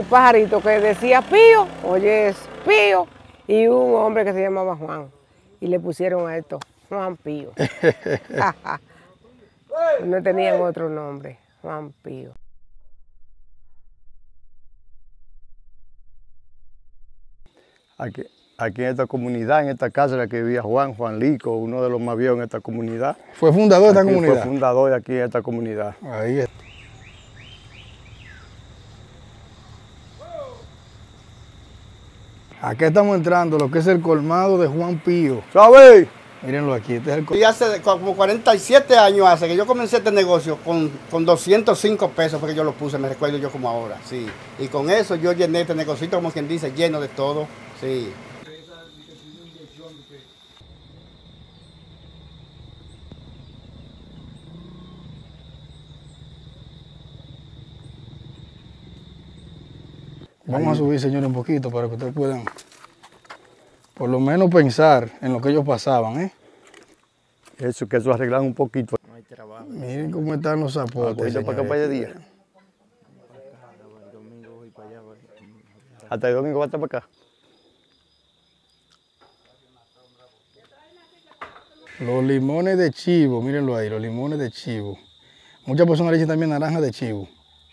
pajarito que decía Pío, oye, es Pío, y un hombre que se llamaba Juan. Y le pusieron a esto Juan Pío. No tenían otro nombre, Juan Pío. Aquí en esta comunidad, en esta casa en la que vivía Juan Lico, uno de los más viejos en esta comunidad. ¿Fue fundador de esta comunidad? Fue fundador de aquí en esta comunidad. Ahí es. Aquí estamos entrando, lo que es el colmado de Juan Pío. ¿Sabes? Mírenlo aquí, este es el Y hace como 47 años hace que yo comencé este negocio con 205 pesos, porque yo lo puse, me recuerdo yo como ahora, sí. Y con eso yo llené este negocito, como quien dice, lleno de todo, sí. Vamos a subir, señores, un poquito para que ustedes puedan por lo menos pensar en lo que ellos pasaban, ¿eh? Eso, que eso arreglan un poquito. No hay trabajo. Miren cómo están los zapotes. ¿Para acá para el día? Hasta el domingo va a estar para acá. Los limones de chivo, mírenlo ahí, los limones de chivo. Muchas personas le dicen también naranja de chivo.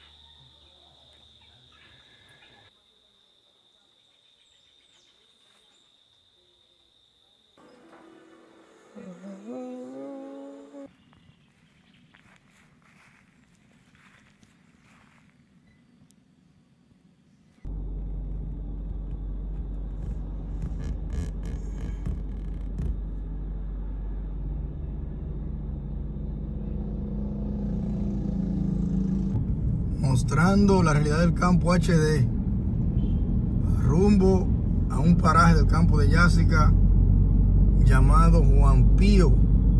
Mostrando la realidad del campo HD, rumbo a un paraje del campo de Yásica llamado Juan Pío.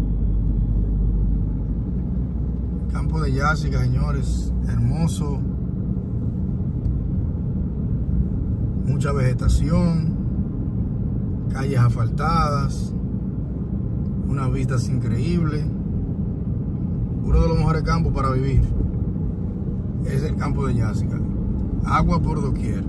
Campo de Yásica, señores, hermoso, mucha vegetación, calles asfaltadas, unas vistas increíbles, uno de los mejores campos para vivir. Es el campo de Yásica. Agua por doquier.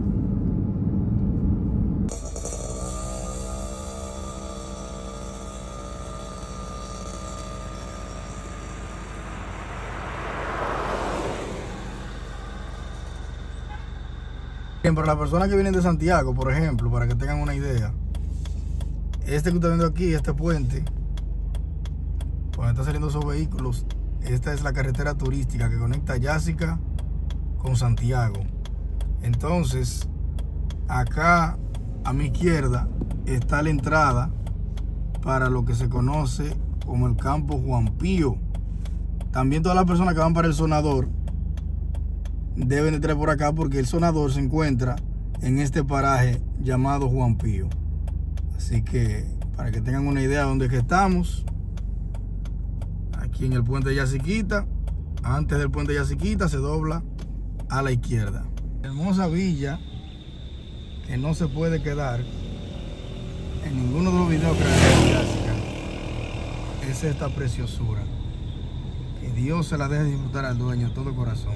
Bien, para las personas que vienen de Santiago, por ejemplo, para que tengan una idea, este que usted viendo aquí, este puente, cuando están saliendo esos vehículos, esta es la carretera turística que conecta Yásica con Santiago. Entonces, acá a mi izquierda está la entrada para lo que se conoce como el campo Juan Pío. También todas las personas que van para el sonador deben entrar por acá, porque el sonador se encuentra en este paraje llamado Juan Pío. Así que para que tengan una idea de dónde es que estamos, aquí en el puente de Yasiquita. Antes del puente de Yasiquita se dobla a la izquierda. Hermosa villa que no se puede quedar en ninguno de los videos que hay en Yásica. Es esta preciosura. Que Dios se la deje disfrutar al dueño de todo corazón.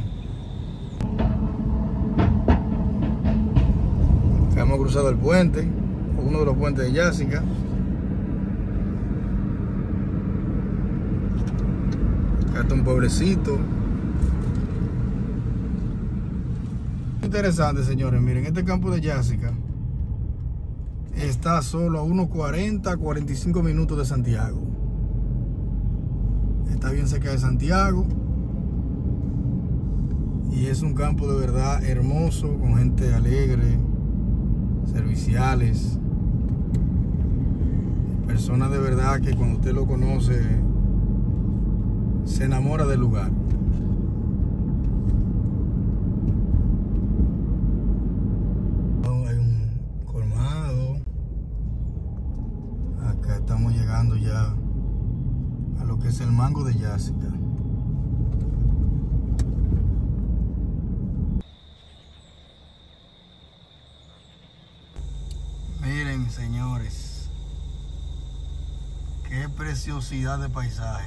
Hemos cruzado el puente, uno de los puentes de Yásica. Acá está un pueblecito. Interesante, señores. Miren, este campo de Yásica está solo a unos 40-45 minutos de Santiago. Está bien cerca de Santiago. Y es un campo de verdad hermoso, con gente alegre, serviciales, personas de verdad que cuando usted lo conoce se enamora del lugar. Hay un colmado. Acá estamos llegando ya a lo que es el Mango de Yásica. Miren, señores, qué preciosidad de paisaje.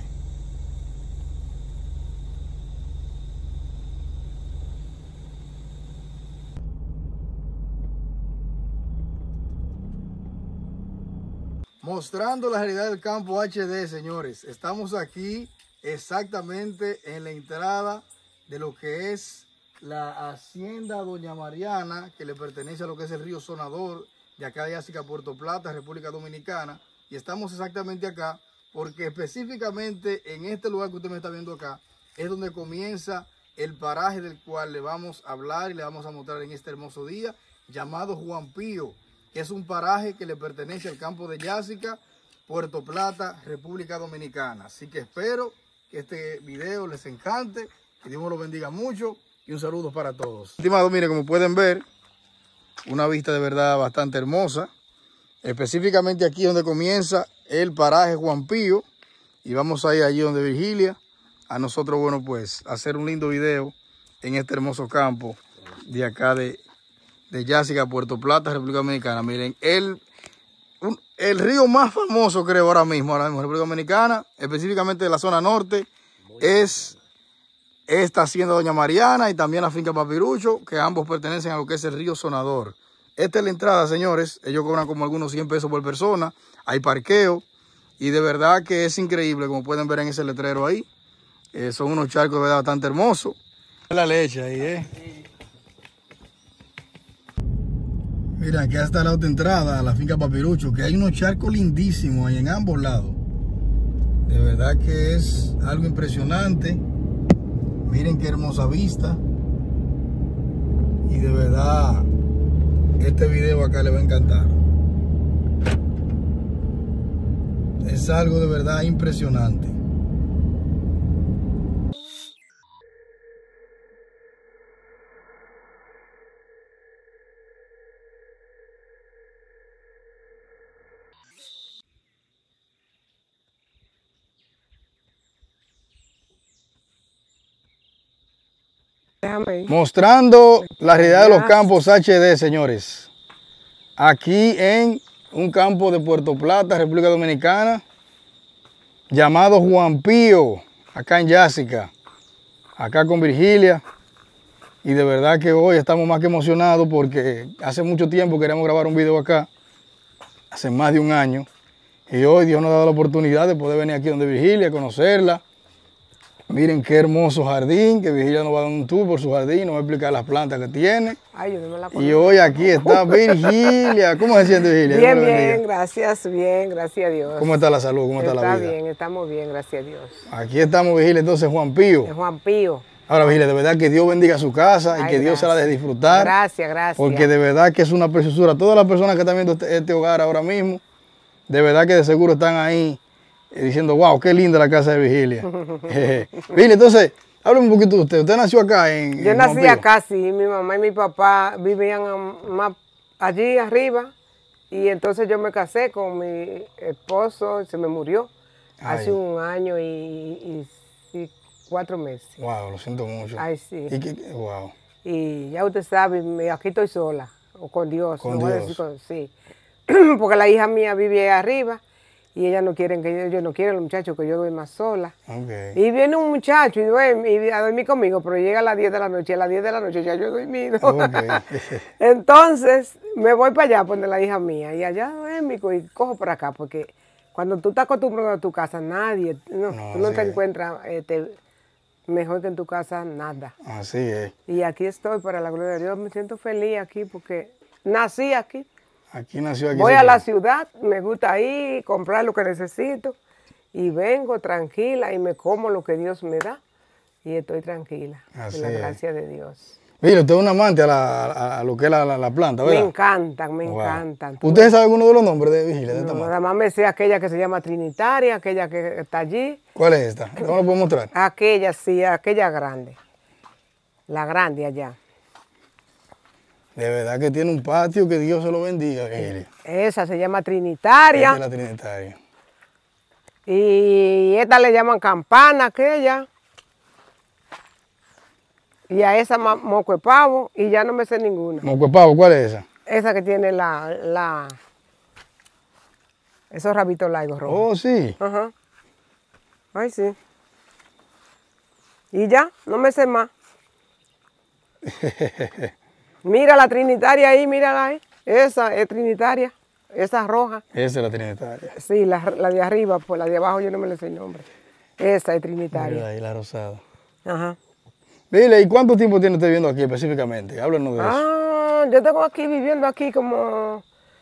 Mostrando la realidad del campo HD, señores. Estamos aquí exactamente en la entrada de lo que es la hacienda Doña Mariana, que le pertenece a lo que es el río Sonador, de acá de Yásica, Puerto Plata, República Dominicana. Y estamos exactamente acá porque específicamente en este lugar que usted me está viendo acá es donde comienza el paraje del cual le vamos a hablar y le vamos a mostrar en este hermoso día, llamado Juan Pío, que es un paraje que le pertenece al campo de Yásica, Puerto Plata, República Dominicana. Así que espero que este video les encante, que Dios me lo bendiga mucho y un saludo para todos. Estimados, miren, como pueden ver, una vista de verdad bastante hermosa. Específicamente aquí donde comienza el paraje Juan Pío, y vamos a ir allí donde Virgilia, a nosotros, bueno, pues, hacer un lindo video en este hermoso campo de acá de Yásica, Puerto Plata, República Dominicana. Miren, el río más famoso, creo, ahora mismo en República Dominicana, específicamente de la zona norte, es esta hacienda Doña Mariana y también la finca Papirucho, que ambos pertenecen a lo que es el río Sonador. Esta es la entrada, señores. Ellos cobran como algunos 100 pesos por persona. Hay parqueo y de verdad que es increíble, como pueden ver en ese letrero ahí. Son unos charcos de verdad bastante hermosos. La leche ahí, Mira, aquí está la otra entrada a la finca Papirucho, que hay unos charcos lindísimos ahí en ambos lados. De verdad que es algo impresionante. Miren qué hermosa vista. Y de verdad, este video acá le va a encantar. Es algo de verdad impresionante. Mostrando la realidad de los campos HD, señores. Aquí en un campo de Puerto Plata, República Dominicana, llamado Juan Pío, acá en Yásica, acá con Virgilia. Y de verdad que hoy estamos más que emocionados porque hace mucho tiempo queríamos grabar un video acá, hace más de un año. Y hoy Dios nos ha dado la oportunidad de poder venir aquí donde Virgilia, conocerla. Miren qué hermoso jardín, que Virgilia nos va a dar un tour por su jardín, nos va a explicar las plantas que tiene. Ay, yo no me la conozco. Y hoy aquí está Virgilia. ¿Cómo se siente, Virgilia? Bien, gracias a Dios. ¿Cómo está la salud? ¿Cómo está la vida? Está bien, estamos bien, gracias a Dios. Aquí estamos, Virgilia, entonces Juan Pío. Es Juan Pío. Ahora, Virgilia, de verdad que Dios bendiga su casa y que Dios se la deje disfrutar. Gracias. Porque de verdad que es una preciosura. Todas las personas que están viendo este hogar ahora mismo, de verdad que de seguro están ahí diciendo, wow, qué linda la casa de Virgilia. Virgilia, entonces, háblame un poquito de usted. ¿Usted nació acá en Yo nací acá, sí. Mi mamá y mi papá vivían allí arriba. Y entonces yo me casé con mi esposo, se me murió hace un año y 4 meses. Wow, lo siento mucho. Ay, sí. Wow. Y ya usted sabe, aquí estoy sola, o con Dios. Con Dios. Sí. Porque la hija mía vive arriba. Y ellas no quieren yo no quiero los muchachos, que yo duerma sola. Okay. Y viene un muchacho y duerme a dormir conmigo, pero llega a las 10 de la noche, a las 10 de la noche ya yo he dormido. Okay. Entonces me voy para allá, donde la hija mía, y allá duermo y cojo por acá, porque cuando tú estás acostumbrado a tu casa, nadie, tú no te encuentras mejor que en tu casa, nada. Así es. Y aquí estoy, para la gloria de Dios, me siento feliz aquí, porque nací aquí. Aquí nació aquí. Voy a la ciudad, me gusta ir, comprar lo que necesito y vengo tranquila y me como lo que Dios me da y estoy tranquila. Así de la gracia de Dios. Mire, usted es un amante a lo que es la planta, ¿verdad? Me encantan. ¿Usted sabe alguno de los nombres de Virgilia? De nada más me sé aquella que se llama Trinitaria, aquella que está allí. ¿Cuál es esta? ¿No lo puedo mostrar? Aquella, sí, aquella grande. La grande allá. De verdad que tiene un patio, que Dios se lo bendiga, Virgilia. Esa se llama Trinitaria. Esta es la Trinitaria. Y esta le llaman Campana, aquella. Y a esa Moco de Pavo, y ya no me sé ninguna. ¿Moco de Pavo? ¿Cuál es esa? Esa que tiene esos rabitos largos rojos. Oh, sí. Ajá. Ay, sí. Y ya, no me sé más. Mira la Trinitaria ahí, mírala ahí. Esa es Trinitaria. esa roja. Esa es la trinitaria. Sí, la de arriba, pues la de abajo yo no me le sé el nombre. Esa es trinitaria. Mira ahí, la rosada. Ajá. Dile, ¿y cuánto tiempo tiene usted viviendo aquí específicamente? Háblanos de eso. Yo tengo aquí viviendo aquí como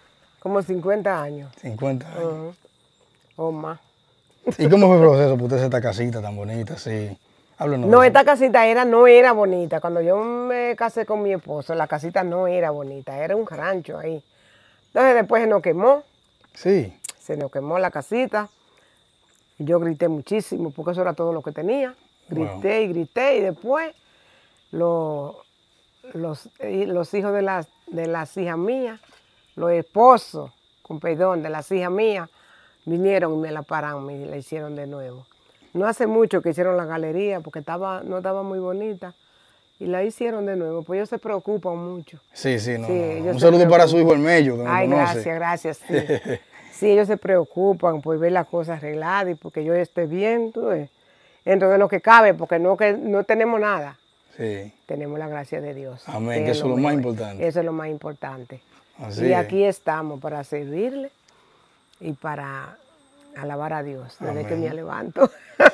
50 años. 50 años. Ajá. O más. ¿Y cómo fue el proceso para usted hacer esta casita tan bonita así? Háblanos No, de eso. esta casita no era bonita. Cuando yo me casé con mi esposo, la casita no era bonita, era un rancho ahí. Entonces después se nos quemó, Sí. se nos quemó la casita. Y yo grité muchísimo porque eso era todo lo que tenía. Grité y grité y después los hijos de las hijas mías, los esposos, con perdón, de las hijas mías, vinieron y me la pararon y la hicieron de nuevo. No hace mucho que hicieron la galería porque no estaba muy bonita y la hicieron de nuevo, pues ellos se preocupan mucho. Sí, sí, no. Sí, no. ellos Un se saludo para preocupan. su hijo el Mello, que me Ay, conoce. gracias, sí. Sí, ellos se preocupan por ver las cosas arregladas y porque yo esté bien, tú ves, dentro de lo que cabe, porque no tenemos nada. Sí. Tenemos la gracia de Dios. Amén, que eso es lo más importante. Eso es lo más importante. Así y es. aquí estamos para servirle y para alabar a Dios desde Amén. que me levanto.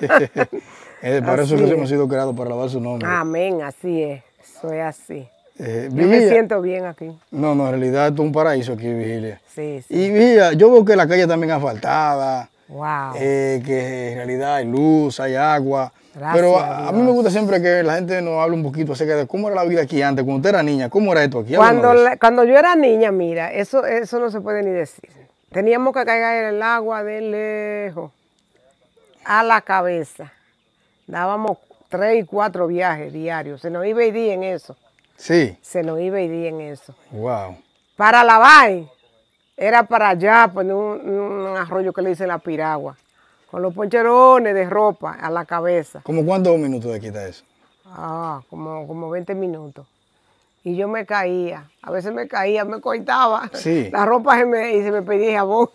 Para eso Así que es. hemos sido creados, para alabar su nombre. Amén, así es. Eso es así. Yo me Vigilia. siento bien aquí. No, en realidad esto es un paraíso aquí, Vigilia. Sí, sí. Y Vigilia, yo veo que la calle también asfaltada, Wow. que en realidad hay luz, hay agua. Gracias Pero a a mí me gusta siempre que la gente nos hable un poquito acerca de cómo era la vida aquí antes, cuando usted era niña, cómo era esto aquí. Háblanos de eso. Cuando yo era niña, mira, eso no se puede ni decir. Teníamos que caer el agua de lejos a la cabeza. Dábamos 3 y 4 viajes diarios. Se nos iba y día en eso. Sí, Se nos iba y día en eso. wow. Para lavar, era para allá, poner un arroyo que le dicen la piragua, con los poncherones de ropa a la cabeza. ¿Cómo cuántos minutos de aquí está eso? Como 20 minutos. Y yo me caía, a veces me caía, me cortaba. Sí. La ropa se me pedía jabón.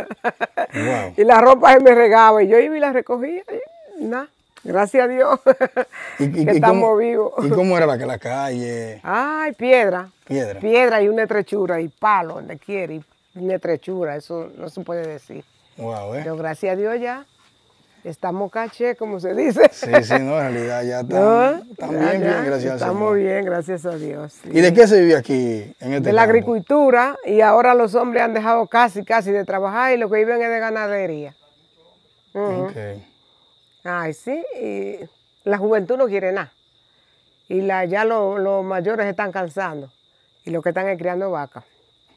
Wow. Y la ropa se me regaba y yo iba y la recogía. Y nada, gracias a Dios que estamos vivos. ¿Y cómo era la calle? Ay, piedra. Piedra. Piedra y una estrechura y palo donde quiere. Y una estrechura, eso no se puede decir. Wow, Pero gracias a Dios ya estamos caché, como se dice. Sí, no, en realidad ya ¿No? están Ya, bien, ya, gracias al estamos Señor. bien, gracias a Dios. Sí. ¿Y de qué se vive aquí en este De la campo? agricultura, y ahora los hombres han dejado casi de trabajar y lo que viven es de ganadería. Ujú. Ok. Ay, sí, y la juventud no quiere nada. Y ya los mayores están cansando y lo que están es criando vacas.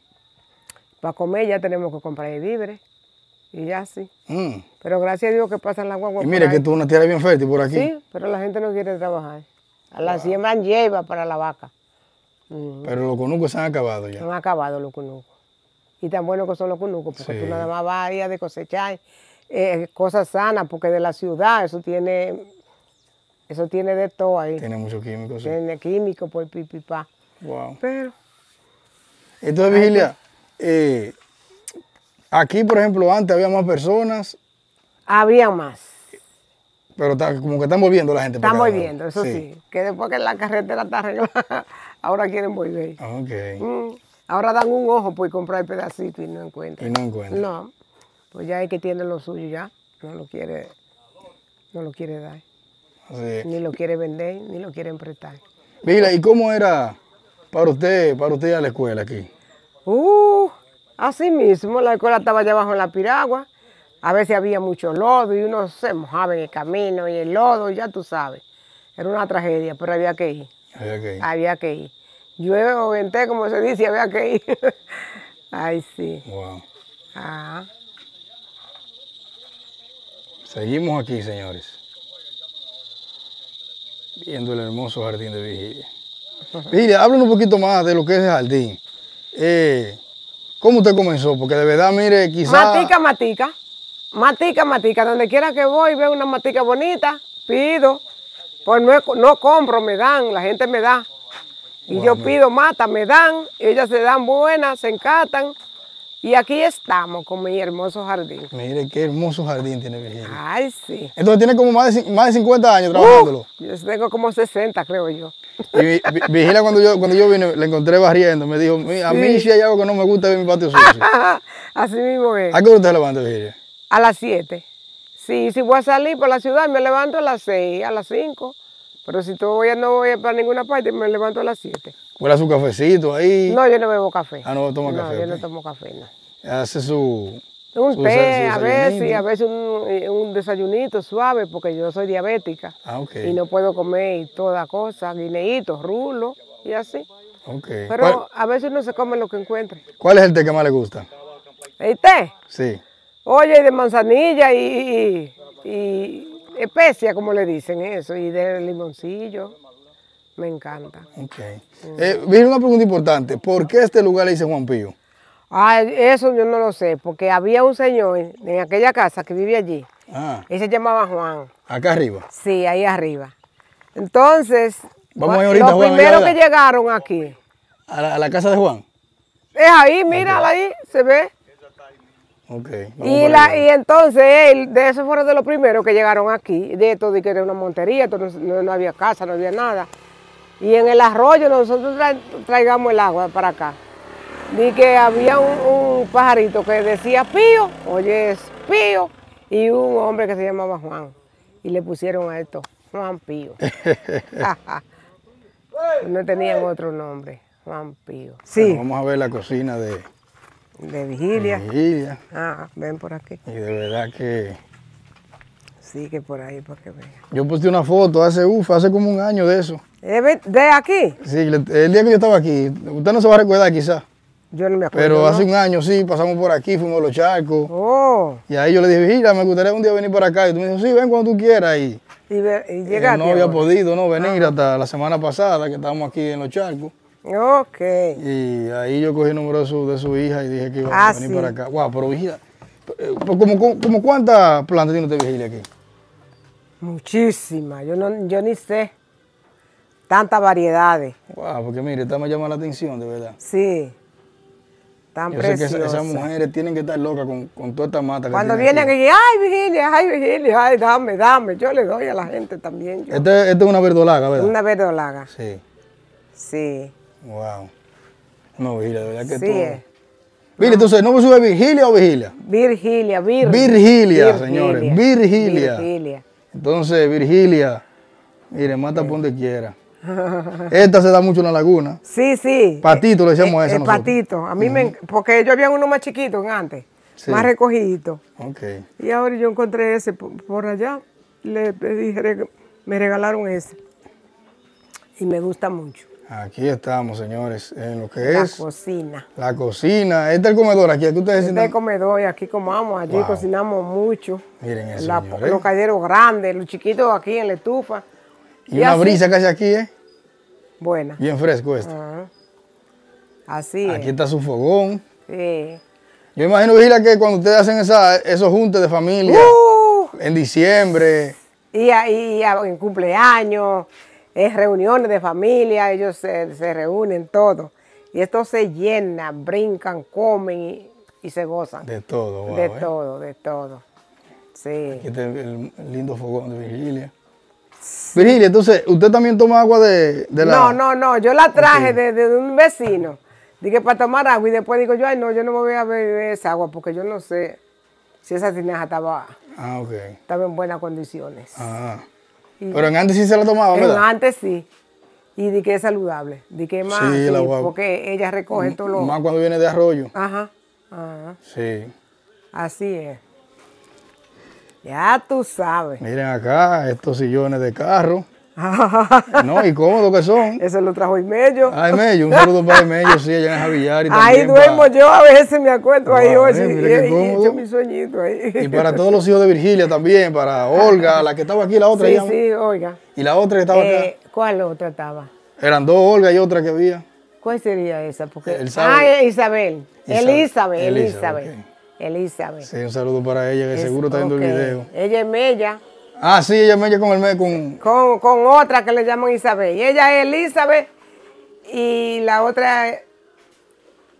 Para comer ya tenemos que comprar víveres y ya sí. Mm. Pero gracias a Dios que pasan las guaguas Y mire por que ahí. tú una tierra bien fértil por aquí. Sí, pero la gente no quiere trabajar. La siembran hierba para la vaca. Pero los conucos se han acabado ya. Han acabado los cunucos. Y tan buenos que son los cunucos, porque Sí. tú nada más vas ahí a de cosechar cosas sanas, porque de la ciudad eso tiene de todo ahí. Tiene muchos químicos. Sí. Tiene químicos por pipipá. Wow. Pero Entonces, Vigilia, aquí, por ejemplo, antes había más personas, había más. pero como que están volviendo la gente. para Estamos acá, ¿no? viendo, eso sí. Que después que la carretera está arreglada, ahora quieren volver. Ok. Ahora dan un ojo por comprar el pedacito y no encuentran. Y no encuentran. No, pues ya hay que tiene lo suyo ya, no lo quiere dar, Así. ni lo quiere vender, ni lo quiere prestar. Vigilia, ¿y cómo era para usted ir a la escuela aquí? Así mismo, la escuela estaba allá abajo en la piragua, a veces había mucho lodo y uno se mojaba en el camino y el lodo, ya tú sabes, era una tragedia, pero había que ir. Había que ir. Había que ir. Llueve o venté, como se dice, había que ir. Ay, sí. Wow. Ah. Seguimos aquí, señores. Viendo el hermoso jardín de Vigilia. Vigilia, háblanos un poquito más de lo que es el jardín. ¿Cómo usted comenzó? Porque de verdad, mire, quizás... Matica. Donde quiera que voy, veo una matica bonita, pido. Pues no compro, me dan, la gente me da. Y yo pido mata, me dan, y ellas se dan buenas, se encatan. Y aquí estamos con mi hermoso jardín. Mire qué hermoso jardín tiene Virgilia. Ay, sí. Entonces tiene como más de 50 años trabajándolo. Yo tengo como 60, creo yo. Y Virgilia, cuando yo vine, la encontré barriendo. Me dijo, a mí sí hay algo que no me gusta de mi patio sucio. Así mismo es. ¿A qué hora usted se levanta, Virgilia? A las 7. Sí, si voy a salir por la ciudad, me levanto a las 6, a las 5. Pero si no voy para ninguna parte, me levanto a las 7. ¿Cuela su cafecito ahí? No, yo no bebo café. Ah, no toma café. No, yo ok. no tomo café, no. Hace un Té, a veces un desayunito suave, porque yo soy diabética. Ah, ok. Y no puedo comer toda cosa, guineitos, rulos y así. Ok. Pero a veces uno se come lo que encuentre. ¿Cuál es el té que más le gusta? ¿El té? Sí. Oye, de manzanilla y especia, como le dicen eso, y de limoncillo. Me encanta. Ok. Viene una pregunta importante. ¿Por qué este lugar le dice Juan Pío? Ah, eso yo no lo sé, porque había un señor en aquella casa que vive allí. Ah, Él se llamaba Juan. acá arriba. Sí, ahí arriba. Entonces, Vamos a ir ahorita, los Juan, primeros allá, que llegaron aquí, a la casa de Juan. es ahí, mírala ahí, se ve. Ok. Y entonces él, de esos fueron de los primeros que llegaron aquí, de esto de que era una montería, esto no había casa, no había nada. Y en el arroyo nosotros traigamos el agua para acá. Di que había un pajarito que decía Pío, oye, es Pío, y un hombre que se llamaba Juan. Y le pusieron a esto Juan Pío. No tenían otro nombre, Juan Pío. Sí, Bueno, vamos a ver la cocina de Virgilia. Virgilia. Ah, ven por aquí. Y de verdad que... Sí, que por ahí, para que vean. Yo puse una foto hace como un año de eso. ¿De aquí? Sí, el día que yo estaba aquí, usted no se va a recordar quizás, Yo no me acuerdo. pero hace ¿no? un año sí, pasamos por aquí, fuimos a los charcos. Oh, Y ahí yo le dije, Virgilia, me gustaría un día venir por acá. Y tú me dijo, sí, ven cuando tú quieras. Y y llegaste. no había ahora. podido no venir hasta la semana pasada, que estábamos aquí en los charcos. Ok. Y ahí yo cogí el número de su hija y dije que iba a venir sí. para acá. Wow, pero Virgilia, ¿como cuántas plantas tiene usted, Virgilia, aquí? Muchísimas. Yo ni sé. Tantas variedades. Wow, porque mire, esta me llama la atención, de verdad. Sí. Tan Yo sé que preciosas. esas mujeres tienen que estar locas con toda esta mata que Cuando tienen vienen aquí. aquí, ay Virgilia, ay, dame. Yo le doy a la gente también. Yo. Esta es una verdolaga, ¿verdad? Una verdolaga. Sí. Sí. Wow. No, Virgilia, de verdad que Sí. todo. Mire, entonces, ¿no me sube Virgilia o Vigilia? Virgilia. Señores. Virgilia. Virgilia. Entonces, Virgilia, mire, mata por donde quiera. Esta se da mucho en la laguna. Sí, sí. Patito le decíamos a esa nosotros. Patito. A mí porque ellos habían uno más chiquito antes, Sí. más recogido. Ok. Y ahora yo encontré ese por allá. Le dije, me regalaron ese. Y me gusta mucho. Aquí estamos, señores, en lo que La es cocina. la cocina. Este es el comedor aquí. Aquí ustedes Este sientan- comedor y aquí comamos, allí Wow. cocinamos mucho. Miren eso, señores. Los calderos grandes, los chiquitos aquí en la estufa. Y una así- brisa casi aquí, Buena. bien fresco esto. Ajá. Así Aquí es. está su fogón. Sí. Yo imagino, Virgilia, que cuando ustedes hacen esos juntes de familia, en diciembre, En cumpleaños, en reuniones de familia, ellos se reúnen todos. Y esto se llena, brincan, comen y se gozan. de todo. Wow, De todo, de todo. Sí. Aquí está el lindo fogón de Virgilia. Virgilia, entonces, ¿usted también toma agua de la...? No, yo la traje de un vecino. Dije para tomar agua y después digo yo, ay no, yo no me voy a beber esa agua porque yo no sé si esa tinaja estaba Ok. en buenas condiciones. Ah. Pero en antes sí se la tomaba, En ¿verdad? antes sí. Y di que es saludable. Di que es más, Sí, sí, la guagua. porque ella recoge todo lo... Más cuando viene de arroyo. Ajá. Sí. Así es. Ya tú sabes. Miren acá, estos sillones de carro. No, y cómodos que son. Eso lo trajo Imello. Ay, Mello, un saludo para Mello, sí, allá en Javillar. Y Ahí también duermo yo, a veces me acuesto ahí, Wow, oye, mire qué y cómodo. echo mi sueñito ahí. Y para todos los hijos de Virgilia también, para Olga, la que estaba aquí, la otra. Sí, ella- sí, oiga. Y la otra que estaba acá. ¿Cuál otra estaba? Eran dos Olga y otra que había. ¿Cuál sería esa? Porque... Él sabe. Isabel. Elizabeth. Ok. Elizabeth. Sí, un saludo para ella, que seguro está viendo Ok. el video. Ella es Mella, Ah, sí, ella me con con otra que le llaman Isabel. Y ella es Elizabeth y la otra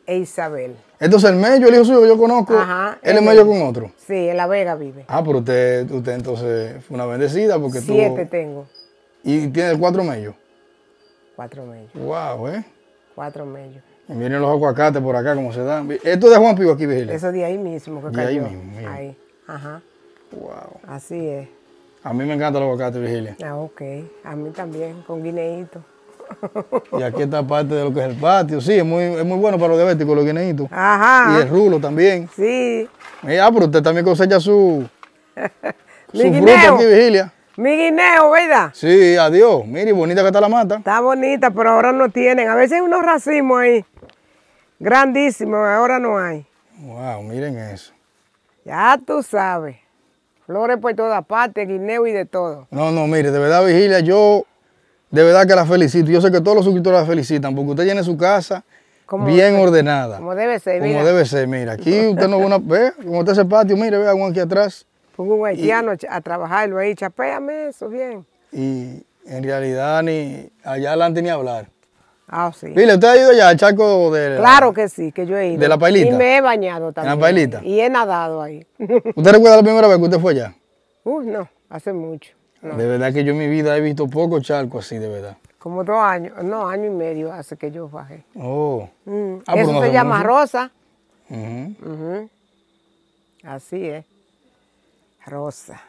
e Isabel. Entonces el Mello, el hijo suyo que yo conozco, Ajá, él es él Mello es. con otro. Sí, en La Vega vive. Ah, pero usted entonces fue una bendecida porque 7 tengo. Y tiene 4 Mellos. 4 mellos. Wow, 4 mellos. Y miren los aguacates por acá, como se dan. Esto es de Juan Pío aquí, Virgilia. Eso de ahí mismo que De cayó. ahí mismo, mira. Ahí. Ajá. Wow. Así es. A mí me encanta el aguacate, Virgilia. Ah, ok. A mí también, con guineíto. Y aquí está parte de lo que es el patio. Sí, es muy bueno para los diabéticos, los guineitos. Ajá. Y el rulo también. Sí. Pero usted también cosecha su Mi fruta guineo. aquí, Virgilia. Mi guineo, ¿verdad? Sí, adiós. Mire, bonita que está la mata. Está bonita, pero ahora no tienen. A veces hay unos racimos ahí. Grandísimos, ahora no hay. Wow, miren eso. Ya tú sabes. Flores por todas partes, guineo y de todo. No, mire, de verdad, Virgilia, yo de verdad que la felicito. Yo sé que todos los suscriptores la felicitan porque usted tiene su casa Como bien ordenada. Como debe ser, Como mira. debe ser, mira. Aquí usted no ve, como está ese patio, mire, vea uno aquí atrás. Pongo un haitiano a trabajarlo ahí, chapéame eso, bien. Y en realidad ni allá adelante ni hablar. Ah, sí. Mire, ¿usted ha ido allá al charco de Claro que sí, que yo he ido. ¿De la Pailita? Y me he bañado también. la Pailita? Y he nadado ahí. ¿Usted recuerda la primera vez que usted fue allá? No, hace mucho. No. De verdad que yo en mi vida he visto pocos charcos así, de verdad. Como 2 años, no, año y medio hace que yo bajé. Oh. Mm. Ah, pero Eso no se hace llama mucho. rosa. Ujú. Ujú. Así es. Rosa.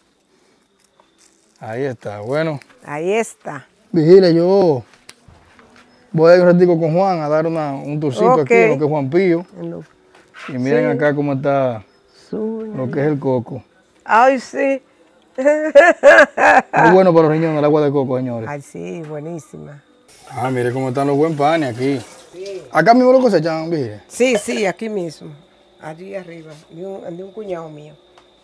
Ahí está, bueno. Ahí está. Vigila, yo voy a ir un ratico con Juan a dar un tourcito Ok. aquí, en lo que es Juan Pío. En lo- Y miren acá cómo está Sube. lo que es el coco. Ay, sí. Muy bueno para los riñones el agua de coco, señores. Ay, sí, buenísima. Ah, mire cómo están los buen panes aquí. Acá mismo lo cosechan, Vigila. Sí, sí, aquí mismo. Allí arriba, de un cuñado mío.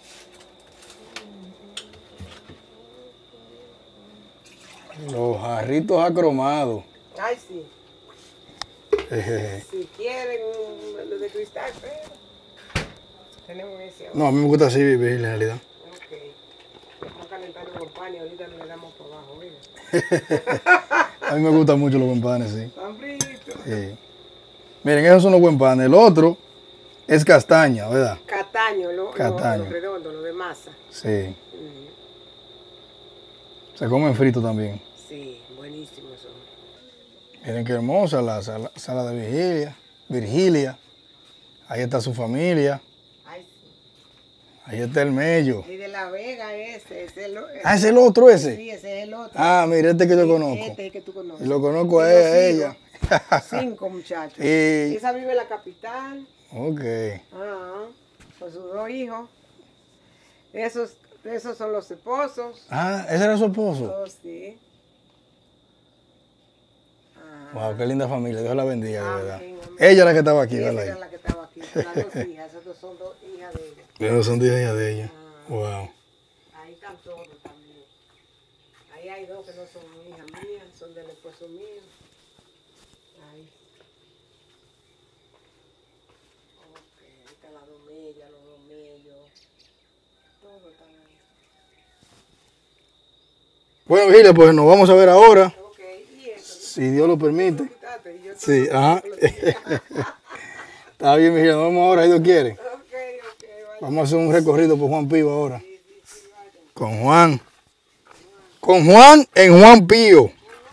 Los jarritos acromados. Ay, sí. Jejeje. Si quieren los de cristal, pero tenemos ese ahora. No, a mí me gusta así, Vigila, en realidad. Ok. Vamos a calentar los panes y ahorita le damos por abajo, mira. A mí me gustan mucho los buen panes, sí. Están fritos. Sí. Miren, esos son los buen panes. El otro es castaña, ¿verdad? Cataño, Cataño. lo redondo, lo de masa. Sí. Se comen frito también. Sí, buenísimos son. Miren qué hermosa la sala de Virgilia. Ahí está su familia. Ay, sí. Ahí está el Mello. Y de La Vega ese es el otro. Ah, ¿es el otro ese? Sí, ese es el otro. Ah, mire, este que yo conozco. Este es el que tú conoces. Y lo conozco Y a los ella. 5 muchachos. Y- Esa vive en la capital. Ok. Con sus 2 hijos. Esos son los esposos. Ah, ese era su esposo. Oh, sí. Wow, qué linda familia. Dios la bendiga, de verdad. Amén, amén. Ella es la que estaba aquí, Esa ¿verdad? era la que estaba aquí. Las 2 hijas. Esas 2 son 2 hijas de ella. Pero son 10 hijas de ella. Wow. Ahí están todos también. Ahí hay 2 que no son hijas mías, son del esposo mío. Ahí. Ok, ahí están las 2 mellas, los 2 mellos. Todos están ahí. Bueno, Virgilia, pues nos vamos a ver ahora. Ok, y eso. Si Dios lo permite. Quítate, y yo te- Sí, ajá. Está bien, Virgilia, nos vemos ahora, si Dios quiere. Ok, vale. Vamos a hacer un recorrido por Juan Pío ahora. Con Juan. Con Juan en Juan Pío.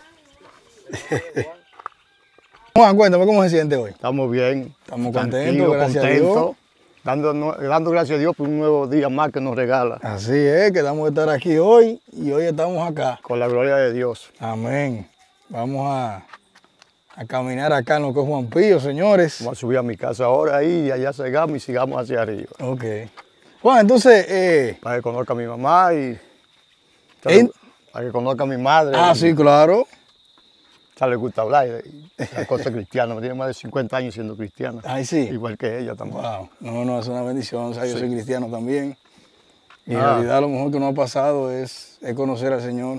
Juan, cuéntame cómo se siente hoy. Estamos bien. Estamos tranquilos, contentos, gracias a Dios. Dando gracias a Dios por un nuevo día más que nos regala. Así es, quedamos de estar aquí hoy y hoy estamos acá. Con la gloria de Dios. Amén. Vamos a caminar acá en lo que es Juan Pío, señores. Vamos a subir a mi casa ahora ahí y allá sigamos y sigamos hacia arriba. Ok. Juan, entonces, Para que conozca a mi mamá y ¿En? para que conozca a mi madre. ah, y sí, claro. ya le gusta hablar y la cosa cristiana. Tiene más de 50 años siendo cristiana. Ay, sí. Igual que ella también. Wow. No, es una bendición. O sea, yo soy cristiano también. Y en Ah. realidad lo mejor que nos ha pasado es conocer al Señor.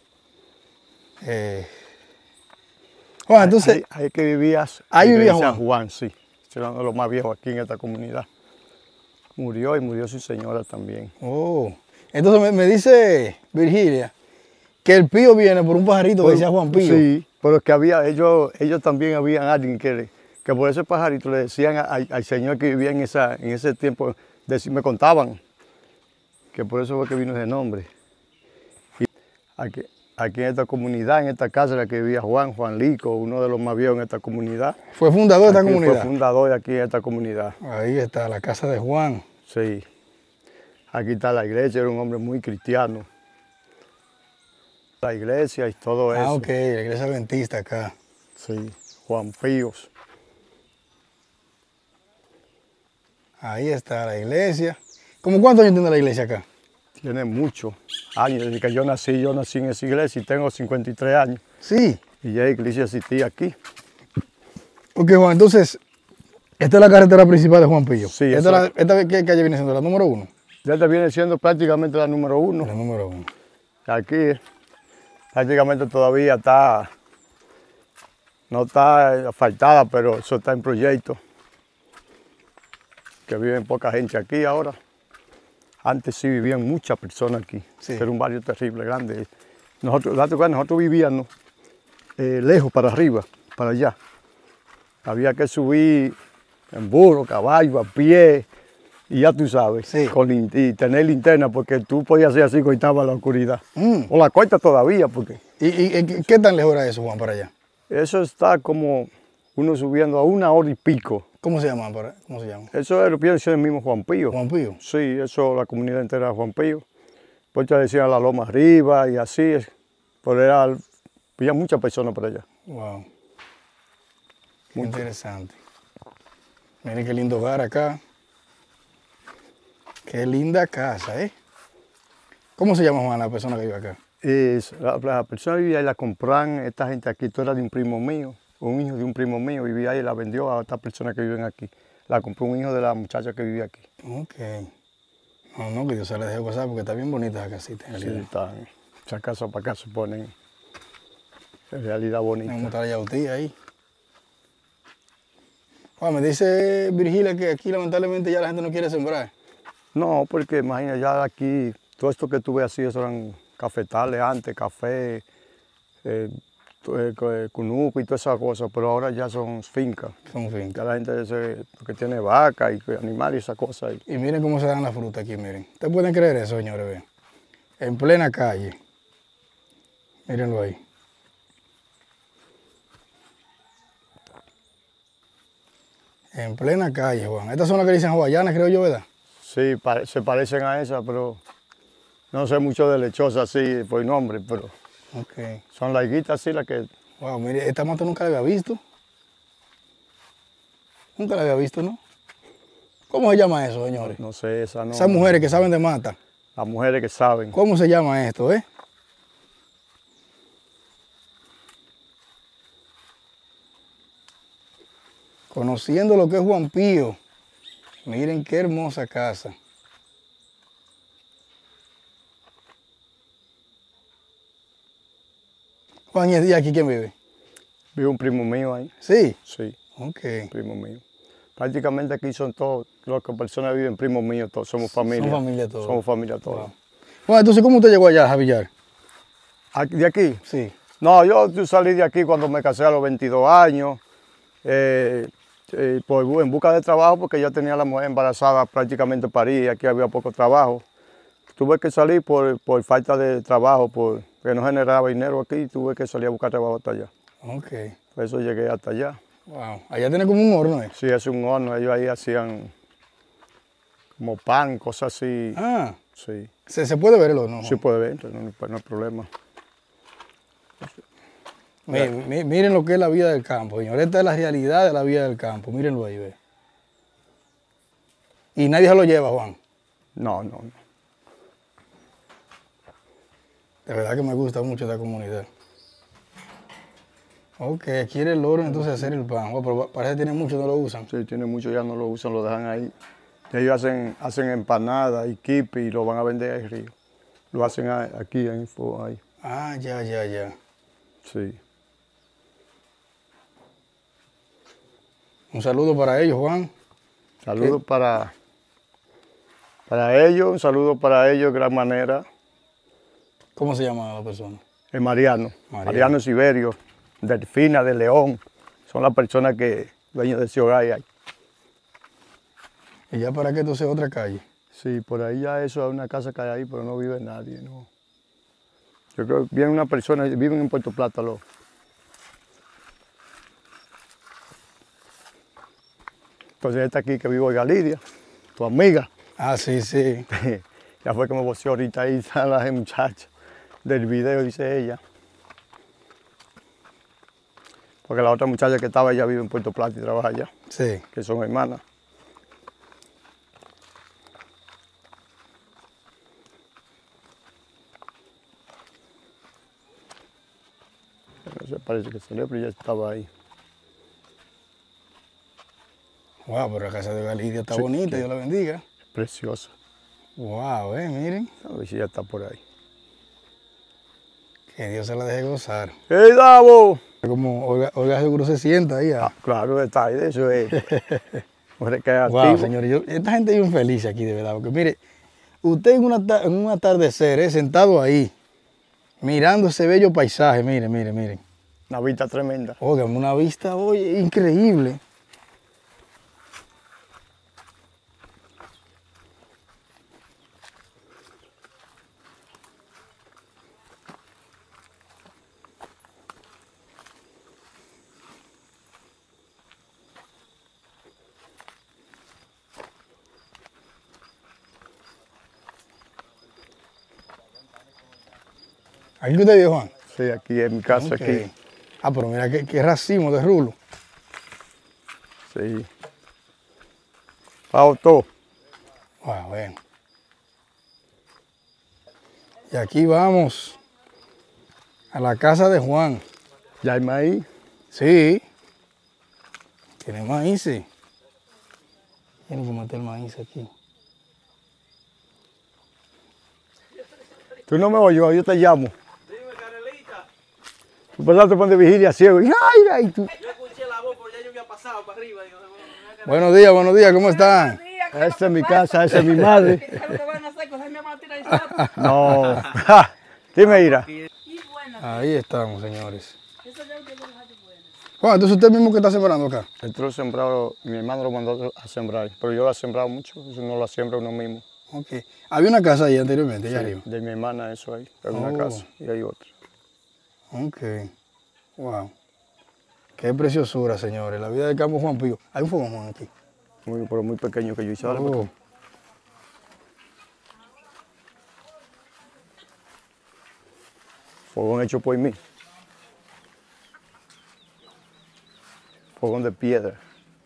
Juan, entonces, Ahí que vivías. Ahí vivía Iglesia Juan. sí. Ese era uno de los más viejos aquí en esta comunidad. Murió y murió su señora también. entonces me dice Virgilia que el Pío viene por un pajarito que decía Juan Pío. Sí, pero es que había, ellos también habían alguien que que por ese pajarito le decían al señor que vivía en ese tiempo, me contaban que por eso fue que vino ese nombre. Y aquí en esta comunidad, en esta casa en la que vivía Juan Lico, uno de los más viejos en esta comunidad. ¿Fue fundador de esta comunidad? Fue fundador de aquí en esta comunidad. Ahí está, la casa de Juan. Sí. Aquí está la iglesia, era un hombre muy cristiano. La iglesia y todo eso. Ah, ok, la iglesia adventista acá. Sí, Juan Píos. Ahí está la iglesia. ¿Cómo cuántos años tiene la iglesia acá? Tiene muchos años, desde que yo nací en esa iglesia y tengo 53 años. Sí. Y ya la iglesia existía aquí. Ok, Juan, entonces, esta es la carretera principal de Juan Pillo. Sí, ¿Esta qué calle viene siendo? ¿La número 1? Esta viene siendo prácticamente la número 1. La número 1. Aquí prácticamente todavía no está asfaltada, pero eso está en proyecto. Que viven poca gente aquí ahora. Antes sí vivían muchas personas aquí. Sí. Era un barrio terrible, grande. Nosotros vivíamos lejos para arriba, para allá. Había que subir en burro, caballo, a pie, y ya tú sabes, sí. Y tener linterna, porque tú podías hacer así, cortaba la oscuridad. O la corta todavía, porque... ¿Y qué tan lejos era eso, Juan, para allá? Eso está como uno subiendo a 1 hora y pico. ¿Cómo se llama? ¿Cómo se llama? Eso lo pienso el mismo Juan Pío. ¿Juan Pío? Sí, eso la comunidad entera de Juan Pío. Pues te decían la loma arriba y así. Pero había muchas personas por allá. Wow. Muy interesante. Miren qué lindo hogar acá. Qué linda casa, ¿eh? ¿Cómo se llama, Juan, la persona que vive acá? La persona vivía y la compraron, esta gente aquí, esto era de un primo mío. Un hijo de un primo mío vivía ahí y la vendió a estas personas que viven aquí. La compró un hijo de la muchacha que vivía aquí. Ok. No, que Dios se la deje pasar porque está bien bonita la casita, en realidad. Sí, están. Esa casa para acá se ponen en realidad bonita. Vamos a montar la yautía ahí. Juan, me dice Virgilia que aquí lamentablemente ya la gente no quiere sembrar. No, porque imagina, ya aquí, todo esto que tú ves así, eso eran cafetales antes, café, cunuco y todas esas cosas, pero ahora ya son fincas. Son fincas. Ya la gente que tiene vaca y animales y esas cosas. Y miren cómo se dan las frutas aquí, miren. ¿Ustedes pueden creer eso, señores? Vean. En plena calle. Mírenlo ahí. En plena calle, Juan. Estas son las que dicen hawaianas, creo yo, ¿verdad? Sí, se parecen a esas, pero no sé mucho de lechosa así por nombre, pero Ok. son larguitas así las que... Wow, mire, esta mata nunca la había visto. Nunca la había visto, ¿no? ¿Cómo se llama eso, señores? No sé, esa no... Esas mujeres que saben de mata. Las mujeres que saben. ¿Cómo se llama esto, eh? Conociendo lo que es Juan Pío. Miren qué hermosa casa. Juan, ¿y aquí quién vive? Vive un primo mío ahí. Sí. Sí, Ok. un primo mío. Prácticamente aquí son todos, los que personas viven primos míos, todos somos familia. Son familia todos. Somos familia todos. Wow. Bueno, entonces, ¿cómo usted llegó allá, a Villar? ¿De aquí? Sí. No, yo salí de aquí cuando me casé a los 22 años, en busca de trabajo, porque ya tenía la mujer embarazada, prácticamente parí, y aquí había poco trabajo. Tuve que salir por falta de trabajo, porque no generaba dinero aquí, tuve que salir a buscar trabajo hasta allá. Ok. Por eso llegué hasta allá. Wow. Allá tiene como un horno, ¿eh? Sí, es un horno, ellos ahí hacían como pan, cosas así. Ah. Sí. ¿Se puede ver el horno? Sí puede ver, no hay problema. Miren lo que es la vida del campo, señor. Esta es la realidad de la vida del campo. Mírenlo ahí, ve. Y nadie se lo lleva, Juan. No. De verdad que me gusta mucho esta comunidad. Ok, quiere el oro entonces hacer el pan. Bueno, pero parece que tiene mucho, no lo usan. Sí, tiene mucho, ya no lo usan, lo dejan ahí. Ellos hacen empanadas y kipi y lo van a vender al río. Lo hacen aquí en ahí. Ah, ya. Sí. Un saludo para ellos, Juan. Saludos para ellos, un saludo para ellos de gran manera. ¿Cómo se llama la persona? Mariano Siberio, Delfina de León. Son las personas que dueño de ese hogar ahí. ¿Y ya para qué entonces otra calle? Sí, por ahí ya eso es una casa que hay ahí, pero no vive nadie, no. Yo creo que viene una persona, viven en Puerto Plata, loco. Entonces esta aquí que vivo en Galidia, tu amiga. Ah, sí, sí. Ya fue que me voció ahorita ahí, está la muchacha del video, dice ella. Porque la otra muchacha que estaba allá vive en Puerto Plata y trabaja allá, Sí. que son hermanas. No sé, parece que salió, pero ya estaba ahí. Wow, pero la casa de Galidia está Sí. bonita, Dios la bendiga. Preciosa. Wow, miren. A ver si ya está por ahí. Que Dios se la deje gozar. ¡Hey, Davo! Como Olga seguro se sienta ahí. Ah, claro, está ahí, de eso es. Hombre, que es Wow, activo. señores, esta gente es bien feliz aquí, de verdad. Porque mire, usted en un atardecer, sentado ahí, mirando ese bello paisaje, miren, miren, miren. Una vista tremenda. Óigame, una vista hoy increíble. ¿Aquí usted vive, Juan? Sí, aquí en mi casa, Ok. aquí. Ah, pero mira qué racimo de rulo. Sí. Auto. Ah, bueno. Y aquí vamos a la casa de Juan. Ya hay maíz. Sí. Tiene maíz, sí. Tiene que meter maíz aquí. Tú no me oyes, yo te llamo. Dime, Carelita. Tú pasaste por de vigilia ciego. Y, ay, tú. Yo escuché la voz, pero ya yo había pasado para arriba. Buenos días, ¿cómo están? Esa es mi casa, esa es mi madre. No. Dime, Ira. Ahí estamos, señores. Juan, entonces usted mismo que está sembrando acá. Esto lo sembrado, mi hermano lo mandó a sembrar, pero yo lo he sembrado mucho, eso no lo siembra uno mismo. Ok. Había una casa ahí anteriormente, allá Sí, arriba. de mi hermana eso ahí, hay Oh. una casa y hay otra. Ok. Wow. Qué preciosura, señores. La vida del campo Juan Pío. Hay un fogón, Juan, aquí. Pero muy pequeño que yo hice. Dale, Oh. pues. Fogón hecho por mí. Fogón de piedra.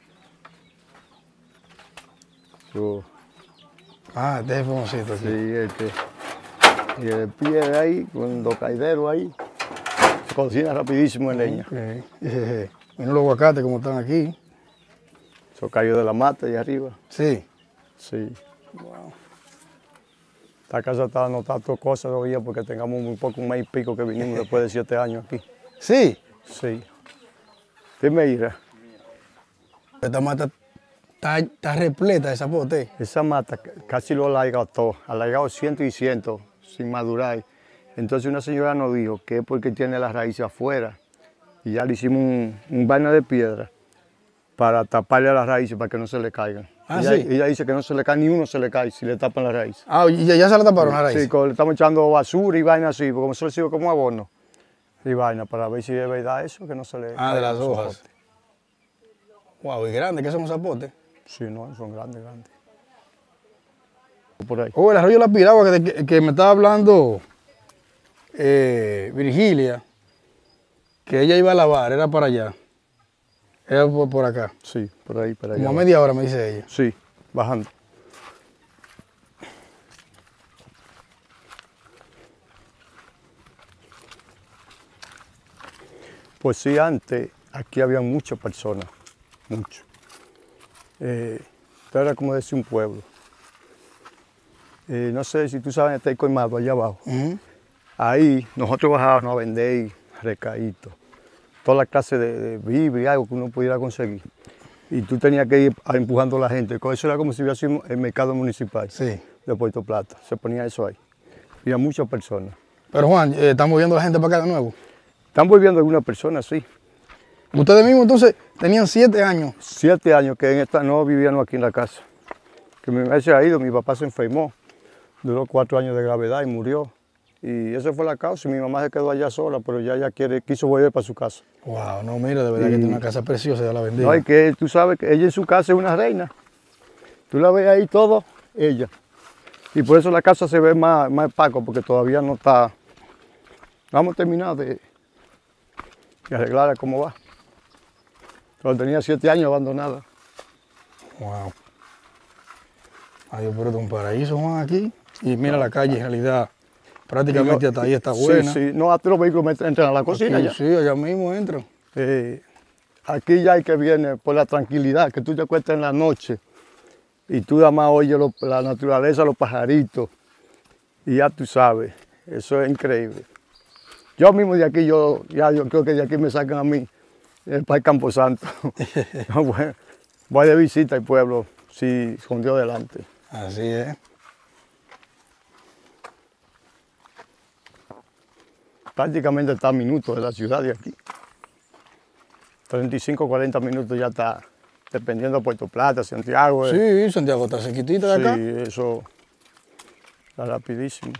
Yo, Ah, este es el fogoncito aquí. sí, y de piedra ahí, con dos caideros ahí. Se cocina rapidísimo en leña. Ok. Miren los aguacates como están aquí. Eso cayó de la mata ahí arriba. Sí. Sí. Esta casa está anotando cosas todavía porque tengamos muy poco, un mes y pico que vinimos después de 7 años aquí. Sí. Sí. Dime, Ira, Esta mata está repleta de zapote. esa mata casi lo ha alargado todo, ha alargado cientos y cientos sin madurar. Entonces una señora nos dijo que es porque tiene las raíces afuera y ya le hicimos un vaina de piedra para taparle a las raíces para que no se le caigan. Ah, ella, sí. ella dice que no se le cae, ni uno se le cae si le tapan las raíces. Ah, y ya se la taparon la raíz. Sí, le estamos echando basura y vaina así, porque como eso le sirve como abono y vaina para ver si es verdad eso, que no se le Ah, de caigan las los hojas. zapotes. Wow, y grande, ¿qué son los zapotes? Sí, no, son grandes, grandes. Por ahí. Oh, el arroyo La Piragua que me estaba hablando Virgilia, que ella iba a lavar, era para allá. Era por acá. Sí, por ahí, por allá. Como a media hora me dice ella. Sí, bajando. Pues sí, antes aquí había muchas personas, mucho. Esto era como decir un pueblo. No sé si tú sabes, está el colmado allá abajo. Ujú. Ahí nosotros bajábamos a vender recaditos, toda la clase de víveres y algo que uno pudiera conseguir. Y tú tenías que ir empujando a la gente. Eso era como si hubiera sido el mercado municipal Sí. de Puerto Plata. Se ponía eso ahí. Había muchas personas. Pero Juan, ¿están moviendo la gente para acá de nuevo? Están volviendo algunas personas, sí. Ustedes mismos entonces tenían 7 años. 7 años que en esta no vivíamos aquí en la casa. Que mi mamá se ha ido, mi papá se enfermó, duró 4 años de gravedad y murió. Y esa fue la causa. Mi mamá se quedó allá sola, pero ya ella quiso volver para su casa. Wow, no, mira, de verdad que tiene una casa preciosa, ya la bendiga. No, y que tú sabes que ella en su casa es una reina. Tú la ves ahí todo, ella. Y por eso la casa se ve más opaco, porque todavía no está. Vamos a terminar de arreglarla como va. Pero tenía 7 años abandonada. Wow. Adiós, pero es un paraíso, Juan, aquí. Y mira la calle, en realidad, prácticamente hasta ahí está buena. Sí, sí. No, hasta los vehículos entran a la cocina Aquí, ya. sí, allá mismo entran. Aquí ya hay que viene por la tranquilidad, que tú te acuestas en la noche y tú nada más oyes la naturaleza, los pajaritos, y ya tú sabes, eso es increíble. Yo mismo de aquí, yo creo que de aquí me sacan a mí para el Camposanto. No, bueno, voy de visita al pueblo, si con Dios delante. Así es. Prácticamente está a minutos de la ciudad de aquí. 35, 40 minutos ya está, dependiendo de Puerto Plata, Santiago. Sí, Santiago está cerquitita de acá. Sí, eso está rapidísimo.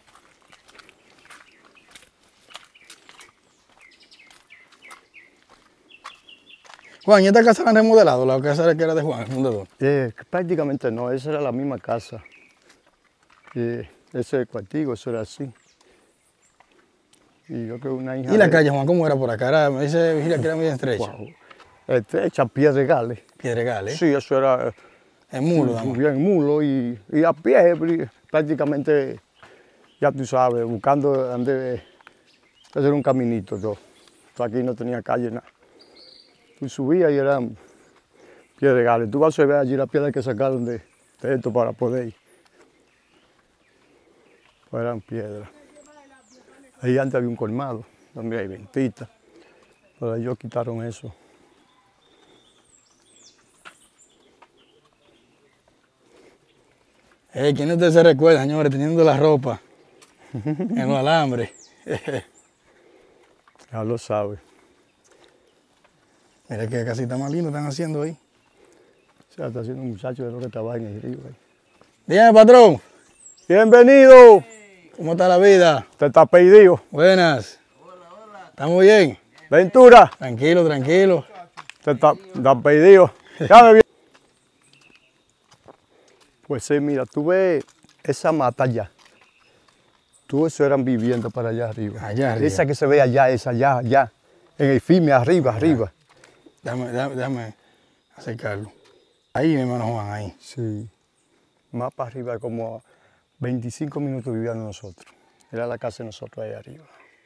Juan, ¿y esta casa la han remodelado? La casa que era de Juan, el fundador. Prácticamente no, esa era la misma casa. Ese cuartico, eso era así. Y yo creo una hija. ¿Y la calle, Juan, cómo era por acá? Me dice Virgilia que era muy estrecha. Wow. Estrecha, Piedregales. Piedregales. Sí, eso era. En mulo, damos. En mulo y a pie, prácticamente, ya tú sabes, buscando hacer un caminito. Todo. Aquí no tenía calle, nada. Tú subías y eran Piedregales. Tú vas a ver allí la piedra que sacaron de esto para poder ir. Pues eran piedras. Ahí antes había un colmado, también hay ventitas, pero ellos quitaron eso. ¿Quién de ustedes se recuerda, señores, teniendo la ropa en los alambres? Ya lo sabe. Mira qué casita más linda están haciendo ahí. O sea, está haciendo un muchacho de lo que trabaja en el río ahí. Dígame, patrón. ¡Bienvenido! ¿Cómo está la vida? Usted está pedido. Buenas. Hola. ¿Estamos bien? Ventura. Tranquilo, tranquilo. Usted está pedido. Ya bien. Pues sí, mira, tú ves esa mata allá. Todo eso eran viviendas para allá arriba. Allá arriba. Esa que se ve allá, esa allá. En el firme, arriba. Déjame acercarlo. Ahí, mi hermano Juan, ahí. Sí. Más para arriba, como 25 minutos vivíamos nosotros. Era la casa de nosotros ahí arriba.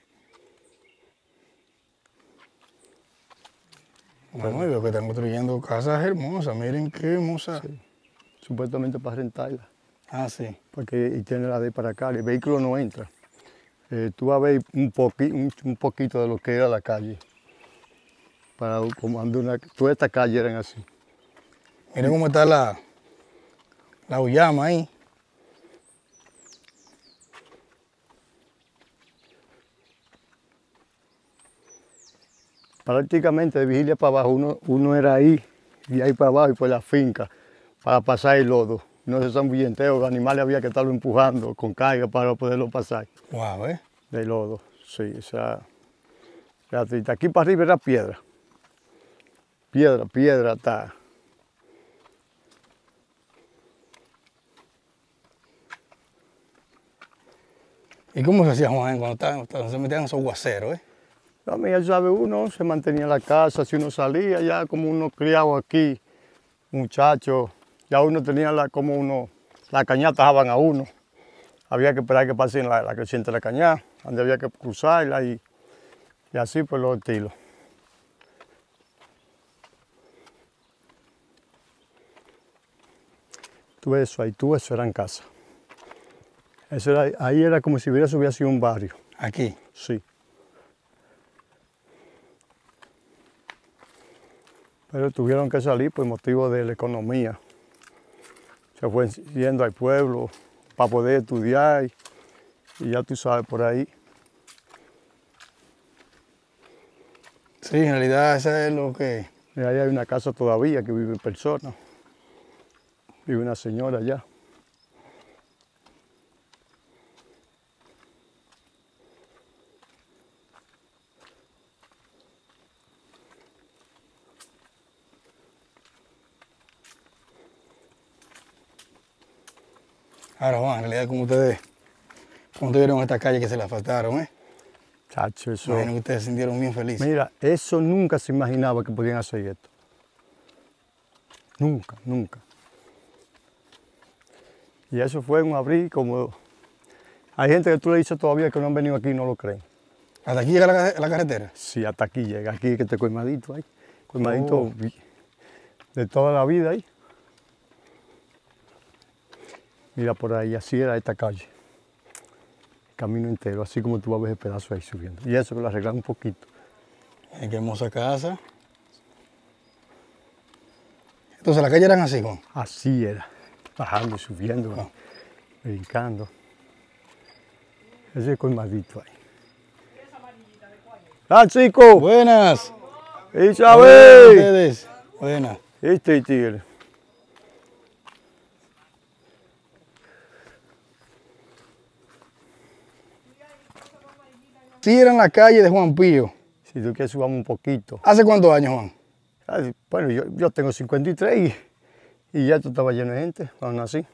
Bueno, y veo que están construyendo casas hermosas. Miren qué hermosas. Sí. Supuestamente para rentarla. Ah, sí. Porque tiene la de para acá, el vehículo no entra. Tú vas a ver un poquito de lo que era la calle. Para como toda esta calle eran así. Miren cómo está la uyama ahí. Prácticamente de Vigilia para abajo, uno era ahí, y ahí para abajo y por la finca, para pasar el lodo. No se zambullenteos, los animales había que estarlo empujando con carga para poderlo pasar. Wow, ¿eh? De lodo, sí, o sea, de aquí para arriba era piedra. Piedra está. ¿Y cómo se hacía, Juan, cuando se metían esos aguaceros, A mí, ya sabe, uno se mantenía en la casa, si uno salía ya como uno criado aquí, muchachos, ya uno tenía la cañada tajaban a uno. Había que esperar que pase la creciente de la cañada, donde había que cruzarla y así por los estilos. Tú eso eran casas. Ahí era como si hubiera sido un barrio. Aquí. Sí. Pero tuvieron que salir por motivo de la economía. Se fue yendo al pueblo para poder estudiar y ya tú sabes por ahí. Sí, Sí, en realidad esa es lo que... Mira, ahí hay una casa todavía que viven personas. Vive una señora allá. Ahora, Juan, en realidad, como ustedes vieron esta calle que se la faltaron, ¿eh? Chacho, eso. Imagino que ustedes se sintieron bien felices. Mira, eso nunca se imaginaba que podían hacer esto. Nunca, nunca. Y eso fue en abril como... Hay gente que tú le dices todavía que no han venido aquí y no lo creen. ¿Hasta aquí llega la carretera? Sí, hasta aquí llega. Aquí es que este colmadito ahí. Colmadito de toda la vida ahí. Mira por ahí, así era esta calle. Camino entero, así como tú vas a ver el pedazo ahí subiendo. Y eso que lo arreglan un poquito. Qué hermosa casa. Entonces, ¿las calles eran así, Juan? Así era. Bajando y subiendo, brincando. Ese es el colmadito ahí. ¡Ah, chico! Buenas. ¡Isabel! Ustedes. Buenas. Este tigre. Sí, era en la calle de Juan Pío. Si tú quieres subamos un poquito. ¿Hace cuántos años, Juan? Bueno, yo tengo 53 y ya esto estaba lleno de gente cuando nací.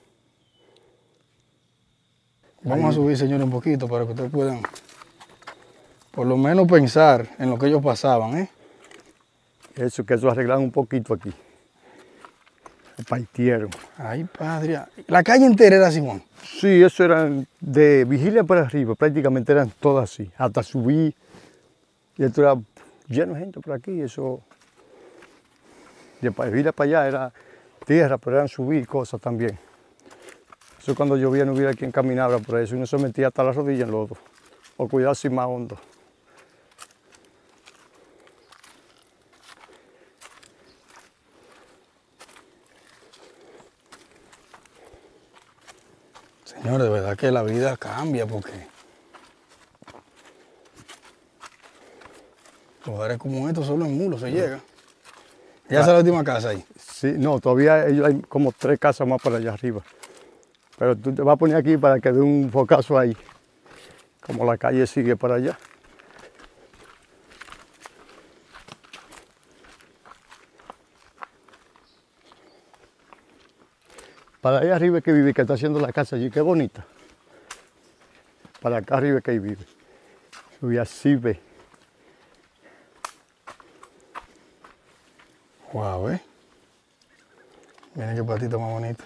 Vamos a subir, señores, un poquito para que ustedes puedan por lo menos pensar en lo que ellos pasaban, ¿eh? Eso arreglan un poquito aquí. Partieron. Ay, padre. La calle entera era así, Juan. Sí, eso eran de Vigilia para arriba, prácticamente eran todas así, hasta subir. Y esto era lleno de gente por aquí, eso. De Vigilia para allá era tierra, pero eran subir cosas también. Eso cuando llovía no hubiera quien caminara por eso, uno se metía hasta la rodilla en lodo, o cuidarse más hondo. Señores, de verdad que la vida cambia porque lugares como estos solo en mulo se llega. ¿Ya esa es la última casa ahí? Sí, no, todavía hay como 3 casas más para allá arriba. Pero tú te vas a poner aquí para que dé un focazo ahí, como la calle sigue para allá. Para allá arriba es que vive, que está haciendo la casa allí, qué bonita. Para acá arriba es que ahí vive. Y así ve. Wow, ¿eh? Miren qué patito más bonito.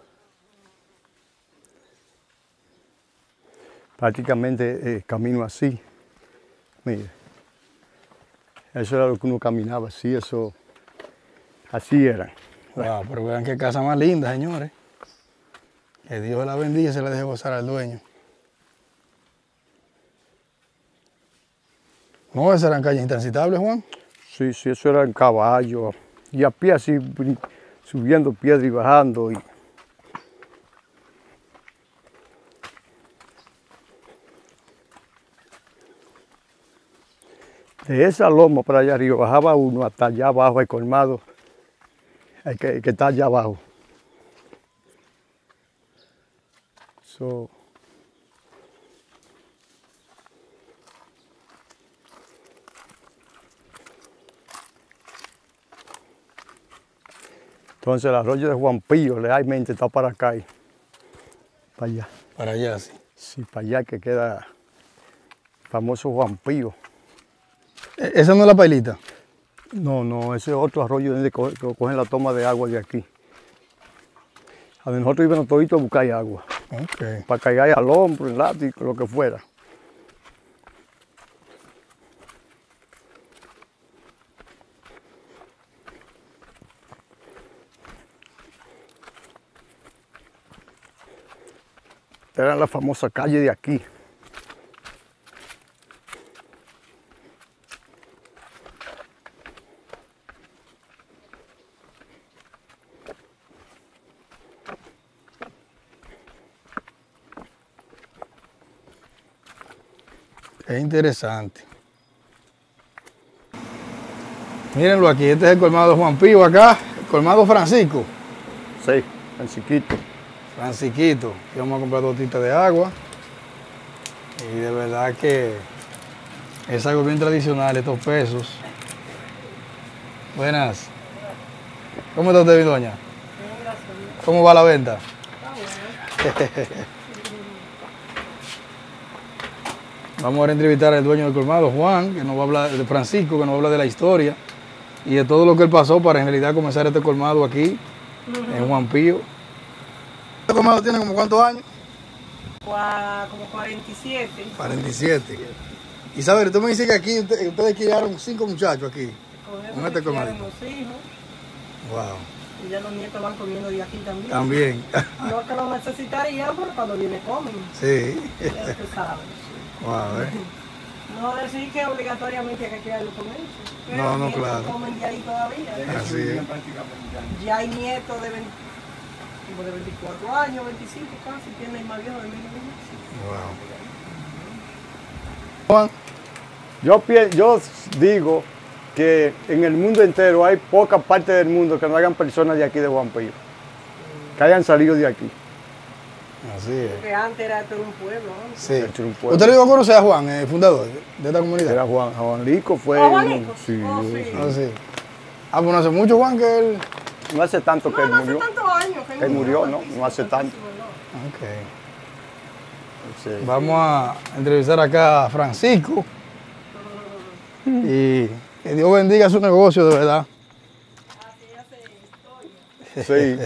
Prácticamente camino así. Mire. Eso era lo que uno caminaba así, eso. Así era. Wow, pero vean qué casa más linda, señores. Que Dios la bendiga y se la deje gozar al dueño. No, esas eran calles intransitables, Juan. Sí, sí, eso era en caballo. Y a pie así, subiendo piedra y bajando. De esa loma para allá arriba bajaba uno hasta allá abajo, el colmado, el que está allá abajo. So, entonces el arroyo de Juan Pío realmente está para acá, para allá. Para allá, sí. Sí, para allá que queda el famoso Juan Pío. ¿Esa no es la pailita? No, ese es otro arroyo donde cogen la toma de agua de aquí. A donde nosotros íbamos toditos a buscar agua. Okay. Para cargar al hombro, el látigo, lo que fuera. Esta era la famosa calle de aquí. Es interesante. Mírenlo aquí, este es el colmado de Juan Pío acá, el colmado Francisco. Sí, Francisquito. Francisquito. Y vamos a comprar 2 titas de agua. Y de verdad que es algo bien tradicional, estos pesos. Buenas. ¿Cómo está usted, mi doña? ¿Cómo va la venta? Vamos a entrevistar al dueño del colmado, Juan, que nos va a hablar, de Francisco, que nos va a hablar de la historia y de todo lo que él pasó para en realidad comenzar este colmado aquí, en Juan Pío. ¿Este colmado tiene como cuántos años? Como 47. 47. Y saber, tú me dices que aquí ustedes criaron 5 muchachos aquí. Con este colmado. Wow. Y ya los nietos van comiendo de aquí también. También. No que lo necesitarían, pero cuando viene comen. Sí. Ya tú sabes. Wow, No decir que obligatoriamente hay que criarlo con eso. Pero No, no, nietos claro. comen de ahí todavía. Así es. Ya hay nietos de 24 años, 25 casi, tiene el más viejo de 1000 años. Wow. Juan, Yo digo que en el mundo entero hay pocas partes del mundo que no hayan personas de aquí de Juan Pío, que hayan salido de aquí. así es. Porque antes era todo un pueblo, ¿no? Sí. Este es un pueblo. ¿Usted le iba a conocer a Juan, el fundador de esta comunidad? Era Juan Lico, fue. ¿Ah, Juan Lico? Sí, Oh, sí. Ah, sí. Ah, pues no hace mucho, Juan, que él... no hace tanto que él No hace murió. tantos años que Él murió, no hace tanto. Ok. Sí. Vamos a entrevistar acá a Francisco. Y que Dios bendiga su negocio, de verdad. Sí.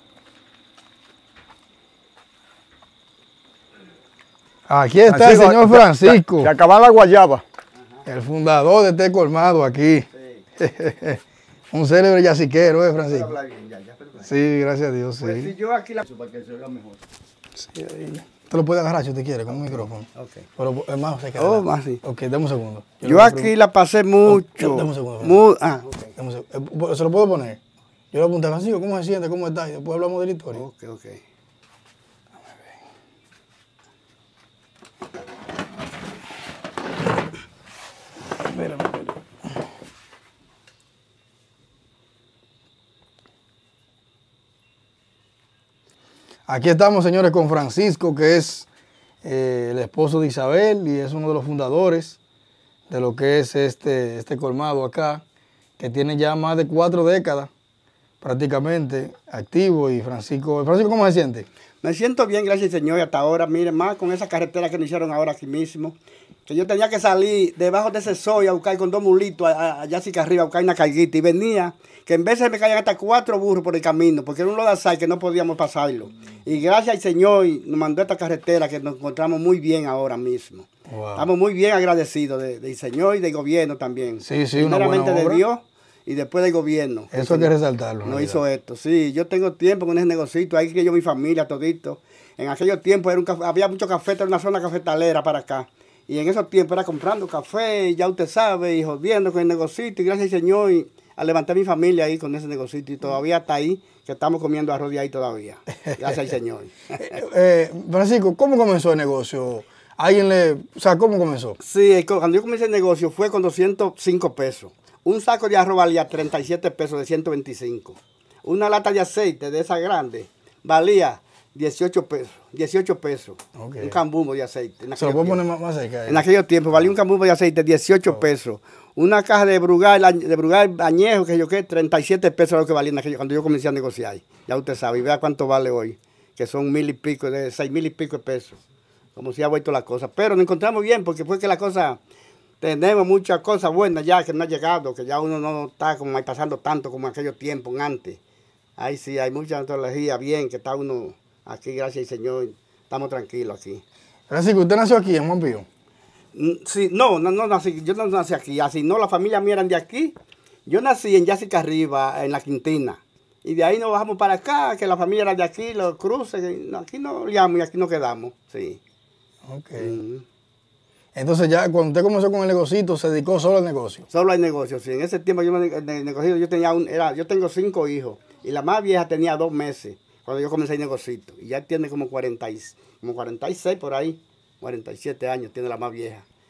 Aquí está Francisco, el señor Francisco, Se acaba la guayaba. el fundador de este colmado aquí. Un célebre yaciquero, Francisco? Sí, gracias a Dios, sí. Pues si yo aquí la... Para que se vea mejor. Sí, ahí. Te lo puede agarrar si usted quiere, con un micrófono. Ok. Pero es más, se queda. Oh, más sí. Ok, dame un segundo. Yo aquí la pasé mucho. Dame un segundo. Ok. Dame un segundo. ¿Se lo puedo poner? Yo le pregunté a Francisco, ¿cómo se siente? ¿Cómo está? Y después hablamos de la historia. Ok, ok. Espérame, espérame. Aquí estamos, señores, con Francisco, que es el esposo de Isabel y es uno de los fundadores de lo que es este colmado acá, que tiene ya más de 4 décadas prácticamente activo. Y Francisco, ¿cómo se siente? Me siento bien, gracias Señor, y hasta ahora, mire, más con esa carretera que nos hicieron ahora aquí mismo, que yo tenía que salir debajo de ese soy a buscar con 2 mulitos allá así que arriba a buscar una carguita, y venía, que en vez de me caían hasta 4 burros por el camino, porque era un lodazal que no podíamos pasarlo. Y gracias al Señor nos mandó esta carretera que nos encontramos muy bien ahora mismo. Wow. Estamos muy bien agradecidos del Señor y del gobierno también. Sí, sí, una buena primeramente de obra. Dios y después del gobierno. Eso hay que resaltarlo. en No realidad. hizo esto, sí. Yo tengo tiempo con ese negocito, ahí que yo, mi familia, todito. En aquellos tiempos había mucho café, era una zona cafetalera para acá. Y en esos tiempos era comprando café, ya usted sabe, y jodiendo con el negocito. Y gracias al Señor, y a levantar mi familia ahí con ese negocito. Y todavía está ahí, que estamos comiendo arroz de ahí todavía. Gracias al Señor. Francisco, ¿cómo comenzó el negocio? ¿Cómo comenzó? Sí, cuando yo comencé el negocio fue con 205 pesos. Un saco de arroz valía 37 pesos de 125. Una lata de aceite de esa grande valía 18 pesos. 18 pesos. Okay. Un cambumbo de aceite. Se lo puedo poner más cerca. En aquellos tiempos valía un cambumbo de aceite 18 pesos. Una caja de Brugal añejo, que yo qué, 37 pesos era lo que valía en aquello, cuando yo comencé a negociar. Ya usted sabe, y vea cuánto vale hoy, que son 1000 y pico, de 6000 y pico de pesos. Como si ha vuelto la cosa. Pero nos encontramos bien, porque fue que la cosa, tenemos muchas cosas buenas ya que no ha llegado, que ya uno no está como ahí pasando tanto como en aquellos tiempos antes. Ahí sí, hay mucha antología bien, que está uno aquí, gracias al Señor, estamos tranquilos aquí. Francisco, ¿usted nació aquí en Juan Pío? Sí, no nací, yo no nací aquí, así no, la familia mía eran de aquí. Yo nací en Yacica Arriba, en La Quintina. Y de ahí nos bajamos para acá, que la familia era de aquí, los cruces, aquí nos liamos y aquí nos quedamos, sí. Ok. Entonces ya cuando usted comenzó con el negocito, se dedicó solo al negocio. Solo hay negocios, sí. En ese tiempo yo en el negocio yo tenía yo tengo 5 hijos y la más vieja tenía 2 meses cuando yo comencé el negocito. Y ya tiene como 46 por ahí, 47 años tiene la más vieja.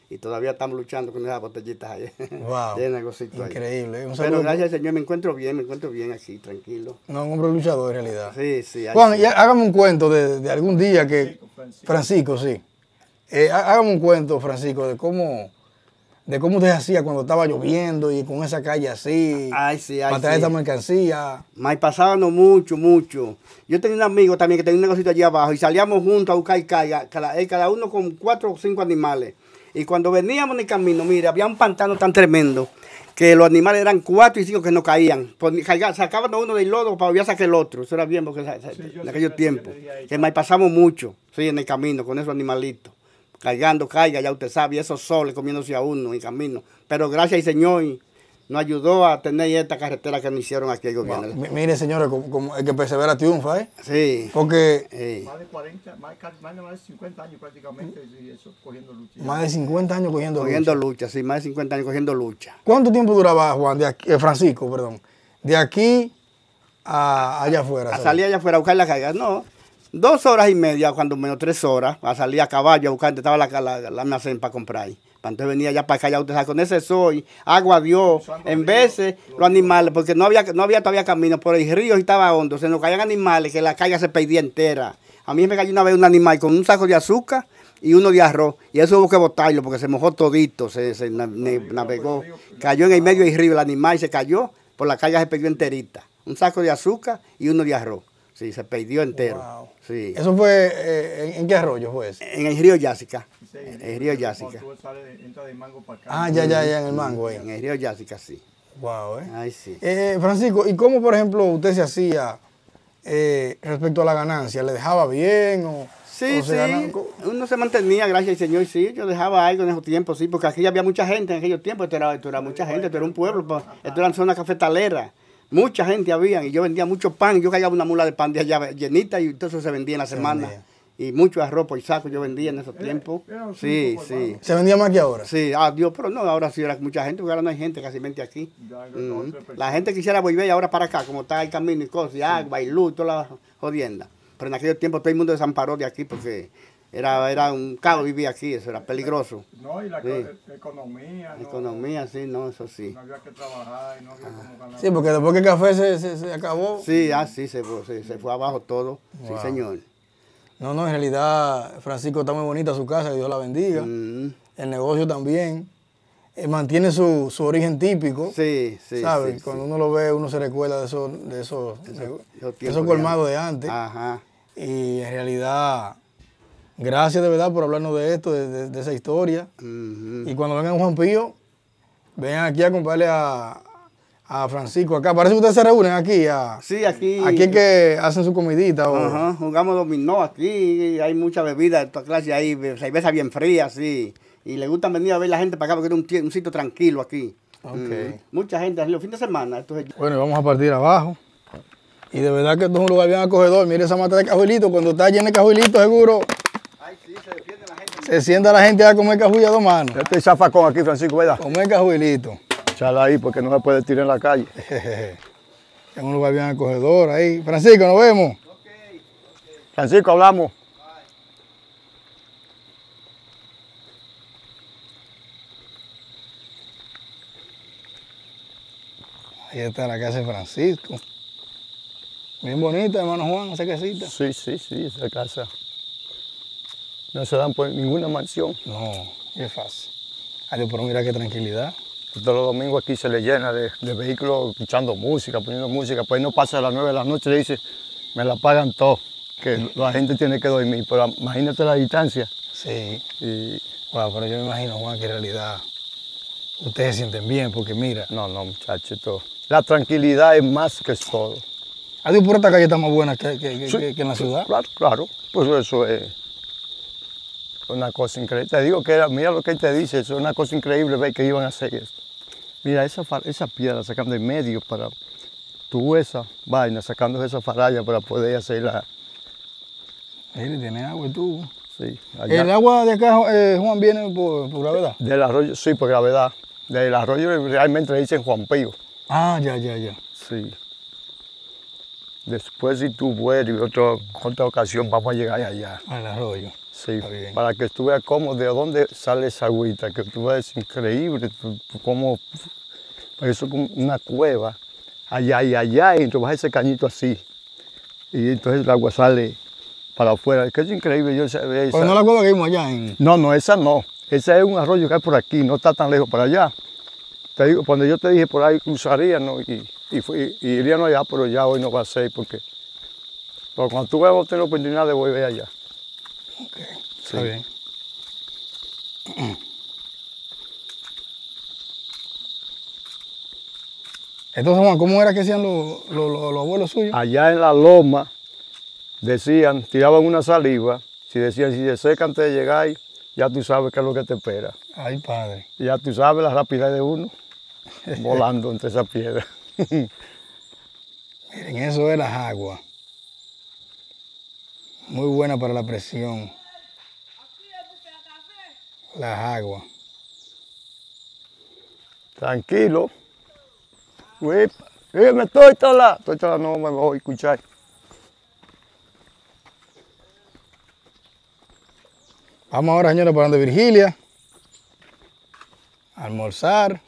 y todavía estamos luchando con esas botellitas ahí. Wow. Tiene negocito ahí. Increíble. Un Pero saludo. gracias al Señor me encuentro bien aquí, tranquilo. No, un hombre luchador en realidad. Sí, sí. ahí Juan, sí. y hágame un cuento de algún día que... Francisco, sí. Hágame un cuento, Francisco, de cómo usted hacía cuando estaba lloviendo y con esa calle así, Ay, sí, para traer esta mercancía. Pasábamos mucho. Yo tenía un amigo también que tenía un negocito allí abajo y salíamos juntos a buscar caiga, cada uno con 4 o 5 animales. Y cuando veníamos en el camino, mira, había un pantano tan tremendo que los animales eran 4 y 5 que no caían. Sacaban uno del lodo para volver a sacar el otro. Eso era bien porque en aquellos tiempos. Que pasamos mucho, sí, en el camino con esos animalitos. Cargando, ya usted sabe, y esos soles comiéndose a uno en el camino. Pero gracias al Señor nos ayudó a tener esta carretera que nos hicieron aquí el gobierno. Mire, señores, como el que persevera triunfa, ¿eh? Sí. Porque Más de 40, más de 50 años prácticamente y eso, cogiendo lucha. más de 50 años cogiendo lucha. Sí, más de 50 años cogiendo lucha. ¿Cuánto tiempo duraba Juan, Francisco, perdón, de aquí a allá afuera? A salir allá afuera a buscar la carga, no. 2 horas y media, cuando menos 3 horas, a salir a caballo a buscar, estaba la almacén para comprar. Entonces venía ya para acá, ya usted sabe, con ese sol, agua dio, en veces los animales, porque no había todavía camino, por el río estaba hondo, se nos caían animales que la calle se perdía entera. A mí me cayó una vez un animal con un saco de azúcar y uno de arroz, y eso hubo que botarlo porque se mojó todito, se navegó, cayó en el medio del río el animal y se cayó, por la calle se perdió enterita. Un saco de azúcar y uno de arroz. Sí, se perdió entero. Wow. Sí. ¿Eso fue en qué arroyo fue ese? En el río Yásica. El río Yásica. Ya, en el mango ahí. En el río Yásica, sí. Wow, Ay, sí. Francisco, ¿y cómo, por ejemplo, usted se hacía respecto a la ganancia? ¿Le dejaba bien o Sí, o se ganaba? uno se mantenía, gracias al Señor, sí, yo dejaba algo en esos tiempos, sí, porque aquí había mucha gente en aquellos tiempos, esto era mucha gente, esto era un pueblo, pues, esto era zona cafetalera. Mucha gente había y yo vendía mucho pan. Yo cargaba una mula de pan de allá llenita y todo eso se vendía en la semana. Y mucho arroz por saco yo vendía en esos tiempos. Sí, sí. ¿Se vendía más que ahora? Sí, Dios, pero no, ahora sí era mucha gente, porque ahora no hay gente casi mente aquí. La gente quisiera volver ahora para acá, como está el camino y cosas, y agua y luz, toda la jodienda. Pero en aquellos tiempos todo el mundo desamparó de aquí porque era un caos vivir aquí, eso era peligroso. No, y la economía. La economía, sí, no, eso sí. No había que trabajar y no había cómo ganar. Sí, porque después que el café se acabó. Sí, sí, se fue abajo todo. Wow. Sí, señor. No, en realidad, Francisco, está muy bonita su casa, que Dios la bendiga. El negocio también. Mantiene su origen típico. Sí, sí. ¿Sabes? Sí, Cuando uno lo ve, uno se recuerda de esos colmados de antes. Ajá. Y en realidad, gracias de verdad por hablarnos de esto, de esa historia. Y cuando vengan Juan Pío, vengan aquí a comprarle a Francisco acá. Parece que ustedes se reúnen aquí. Sí, aquí. Aquí es que hacen su comidita. Ajá, jugamos dominó aquí, hay mucha bebida de toda clase, hay cerveza bien fría, sí. Y le gusta venir a ver la gente para acá porque es un sitio tranquilo aquí. Okay. Mucha gente, los fines de semana. Bueno, vamos a partir abajo. Y de verdad que esto es un lugar bien acogedor. Mire esa mata de cajuelito. Cuando está lleno de cajuelito, seguro. Ay, sí, se defiende la gente. Se sienta la gente a comer cajuil a 2 manos. Este es zafacón aquí, Francisco, ¿verdad? Comer cajuilito. Echala ahí porque no se puede tirar en la calle. Es un lugar bien acogedor ahí. Francisco, nos vemos. Okay. Francisco, hablamos. Ahí está la casa de Francisco. Bien bonita, hermano Juan, esa casita. Sí, esa casa. No se dan por ninguna mansión. No, es fácil. Adiós, pero mira qué tranquilidad. Todos los domingos aquí se le llena de vehículos escuchando música, poniendo música. Pues no pasa a las 9 de la noche, le dice, me la pagan todo, que la gente tiene que dormir. Pero imagínate la distancia. Sí. Bueno, pero yo me imagino, Juan, que en realidad ustedes se sienten bien, porque mira. No, muchachos, la tranquilidad es más que todo. Adiós, por esta calle está más buena que en la ciudad. Claro, pues eso es una cosa increíble. Te digo que mira lo que él te dice, es una cosa increíble ver que iban a hacer esto. Mira, esa piedra sacando en medio para esa vaina, sacando esa faralla para poder hacer la... Mire, tiene agua y tubo. Sí, allá. ¿El agua de acá, Juan, viene por gravedad? Del arroyo, sí, por gravedad. Del arroyo realmente le dicen Juan Pío. Ah, ya. Sí. Después si tú vuelves, otra ocasión vamos a llegar allá. Al arroyo. Sí, bien. para que tú veas cómo, de dónde sale esa agüita, que tú ves, es increíble, cómo, eso es como una cueva, allá y allá, y entonces baja ese cañito así, y entonces el agua sale para afuera, es que es increíble. Pero no la cueva que vimos allá en... No, esa no, ese es un arroyo que hay por aquí, no está tan lejos para allá. Te digo, cuando yo te dije por ahí cruzaría, ¿no? y iríamos allá, pero ya hoy no va a ser, porque pero cuando tú vayas a tener la oportunidad de volver allá. Ok, está bien. Entonces, Juan, ¿cómo era que hacían los abuelos suyos? Allá en la loma, decían, tiraban una saliva, si decían, si se seca antes de llegar, ya tú sabes qué es lo que te espera. Ay, padre. Y ya tú sabes la rapidez de uno, volando entre esas piedras. Miren, eso es las aguas. Muy buena para la presión. Las aguas. Tranquilo. Uy, me estoy talando. No me voy a escuchar. Vamos ahora, señores, para donde Virgilia. A almorzar.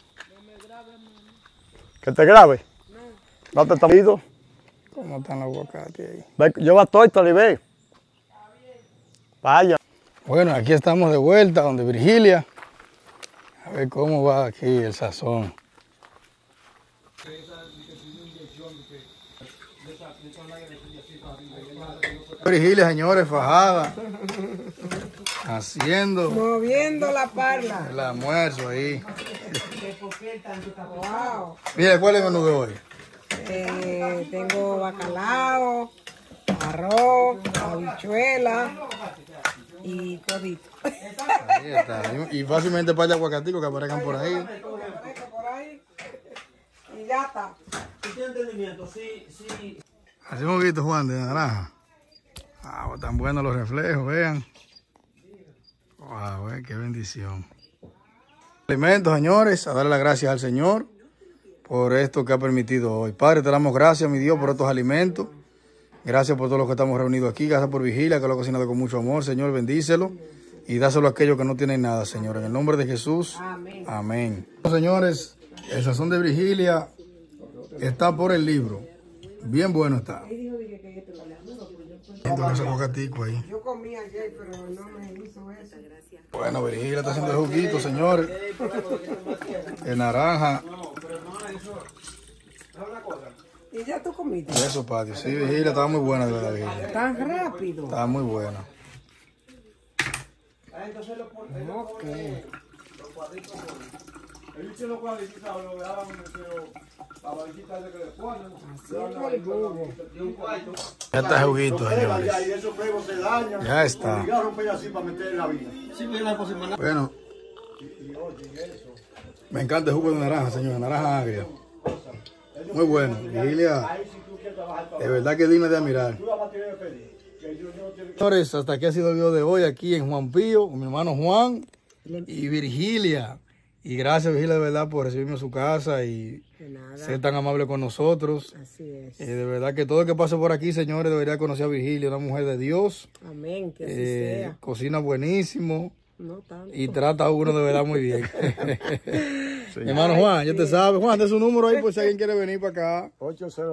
¿Que te grabe? No te está viendo. ¿Cómo están los aguacates ahí? Lleva torta, y ve. Vaya. Bueno, aquí estamos de vuelta donde Virgilia. A ver cómo va aquí el sazón. Virgilia, señores, fajada. Haciendo Moviendo la parla. el almuerzo ahí. Wow. Mira, ¿cuál es el menú de hoy? Tengo bacalao, arroz, habichuela y codito. Ahí está. Y fácilmente par de aguacaticos que aparezcan por ahí. Por ahí. Y ya está. ¿Tiene entendimiento? Sí. Así hemos visto, Juan, de naranja. Ah, tan buenos los reflejos, vean. Wow, qué bendición. Alimentos, señores, a darle las gracias al Señor por esto que ha permitido hoy. Padre, te damos gracias, mi Dios, por estos alimentos. Gracias por todos los que estamos reunidos aquí. Gracias por Virgilia, que lo ha cocinado con mucho amor. Señor, bendícelo y dáselo a aquellos que no tienen nada, Señor. En el nombre de Jesús. Amén. Amén. Señores, el sazón de Virgilia está por el libro. Bien bueno está. Ese aguacatico ahí. Yo comí ayer, pero no me hizo eso. Bueno, Virgilia está haciendo el juguito, señores. De naranja. ¿Y ya tú comiste? Eso, patio. Sí, Virgilia estaba muy buena, de verdad, Virgilia. Tan rápido. Estaba muy buena. Ok. Ya está el juguito, señores. Ya está. Bueno, me encanta el jugo de naranja, señor. Naranja agria. Muy bueno. Virgilia, de verdad que es digna de admirar. Señores, hasta aquí ha sido el video de hoy aquí en Juan Pío, con mi hermano Juan y Virgilia. Y gracias, Virgilia, de verdad, por recibirme a su casa y ser tan amable con nosotros. Así es. De verdad que todo el que pase por aquí, señores, debería conocer a Virgilia, una mujer de Dios. Amén, que así sea. Cocina buenísimo. No tanto. Y trata a uno de verdad muy bien. Mi hermano Juan, ya te sabes. Juan, de su número ahí por si alguien quiere venir para acá.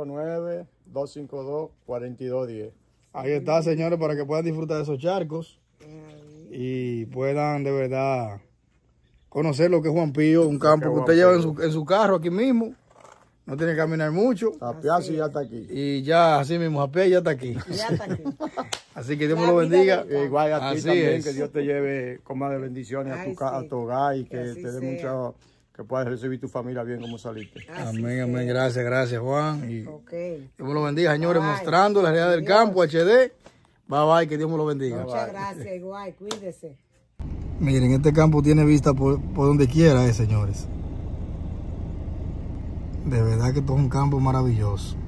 809-252-4210. Ahí está, señores, para que puedan disfrutar de esos charcos. Y puedan de verdad conocer lo que es Juan Pío, un campo que usted lleva en su carro aquí mismo. No tiene que caminar mucho. A pie así ya está aquí. Y ya, así mismo, a pie ya está aquí. Ya está aquí. Así que Dios me lo bendiga. Igual a ti Así también, es. que Dios te lleve con más de bendiciones Ay, a tu hogar y que así te dé sea. mucho, que puedas recibir tu familia bien como saliste. Amén, amén. Gracias, gracias, Juan. Y Ok. Dios me lo bendiga, señores, Bye. mostrando la realidad del campo, HD. Bye, bye, que Dios me lo bendiga. Muchas gracias, igual, cuídese. Miren, este campo tiene vista por donde quiera, señores. De verdad que todo es un campo maravilloso.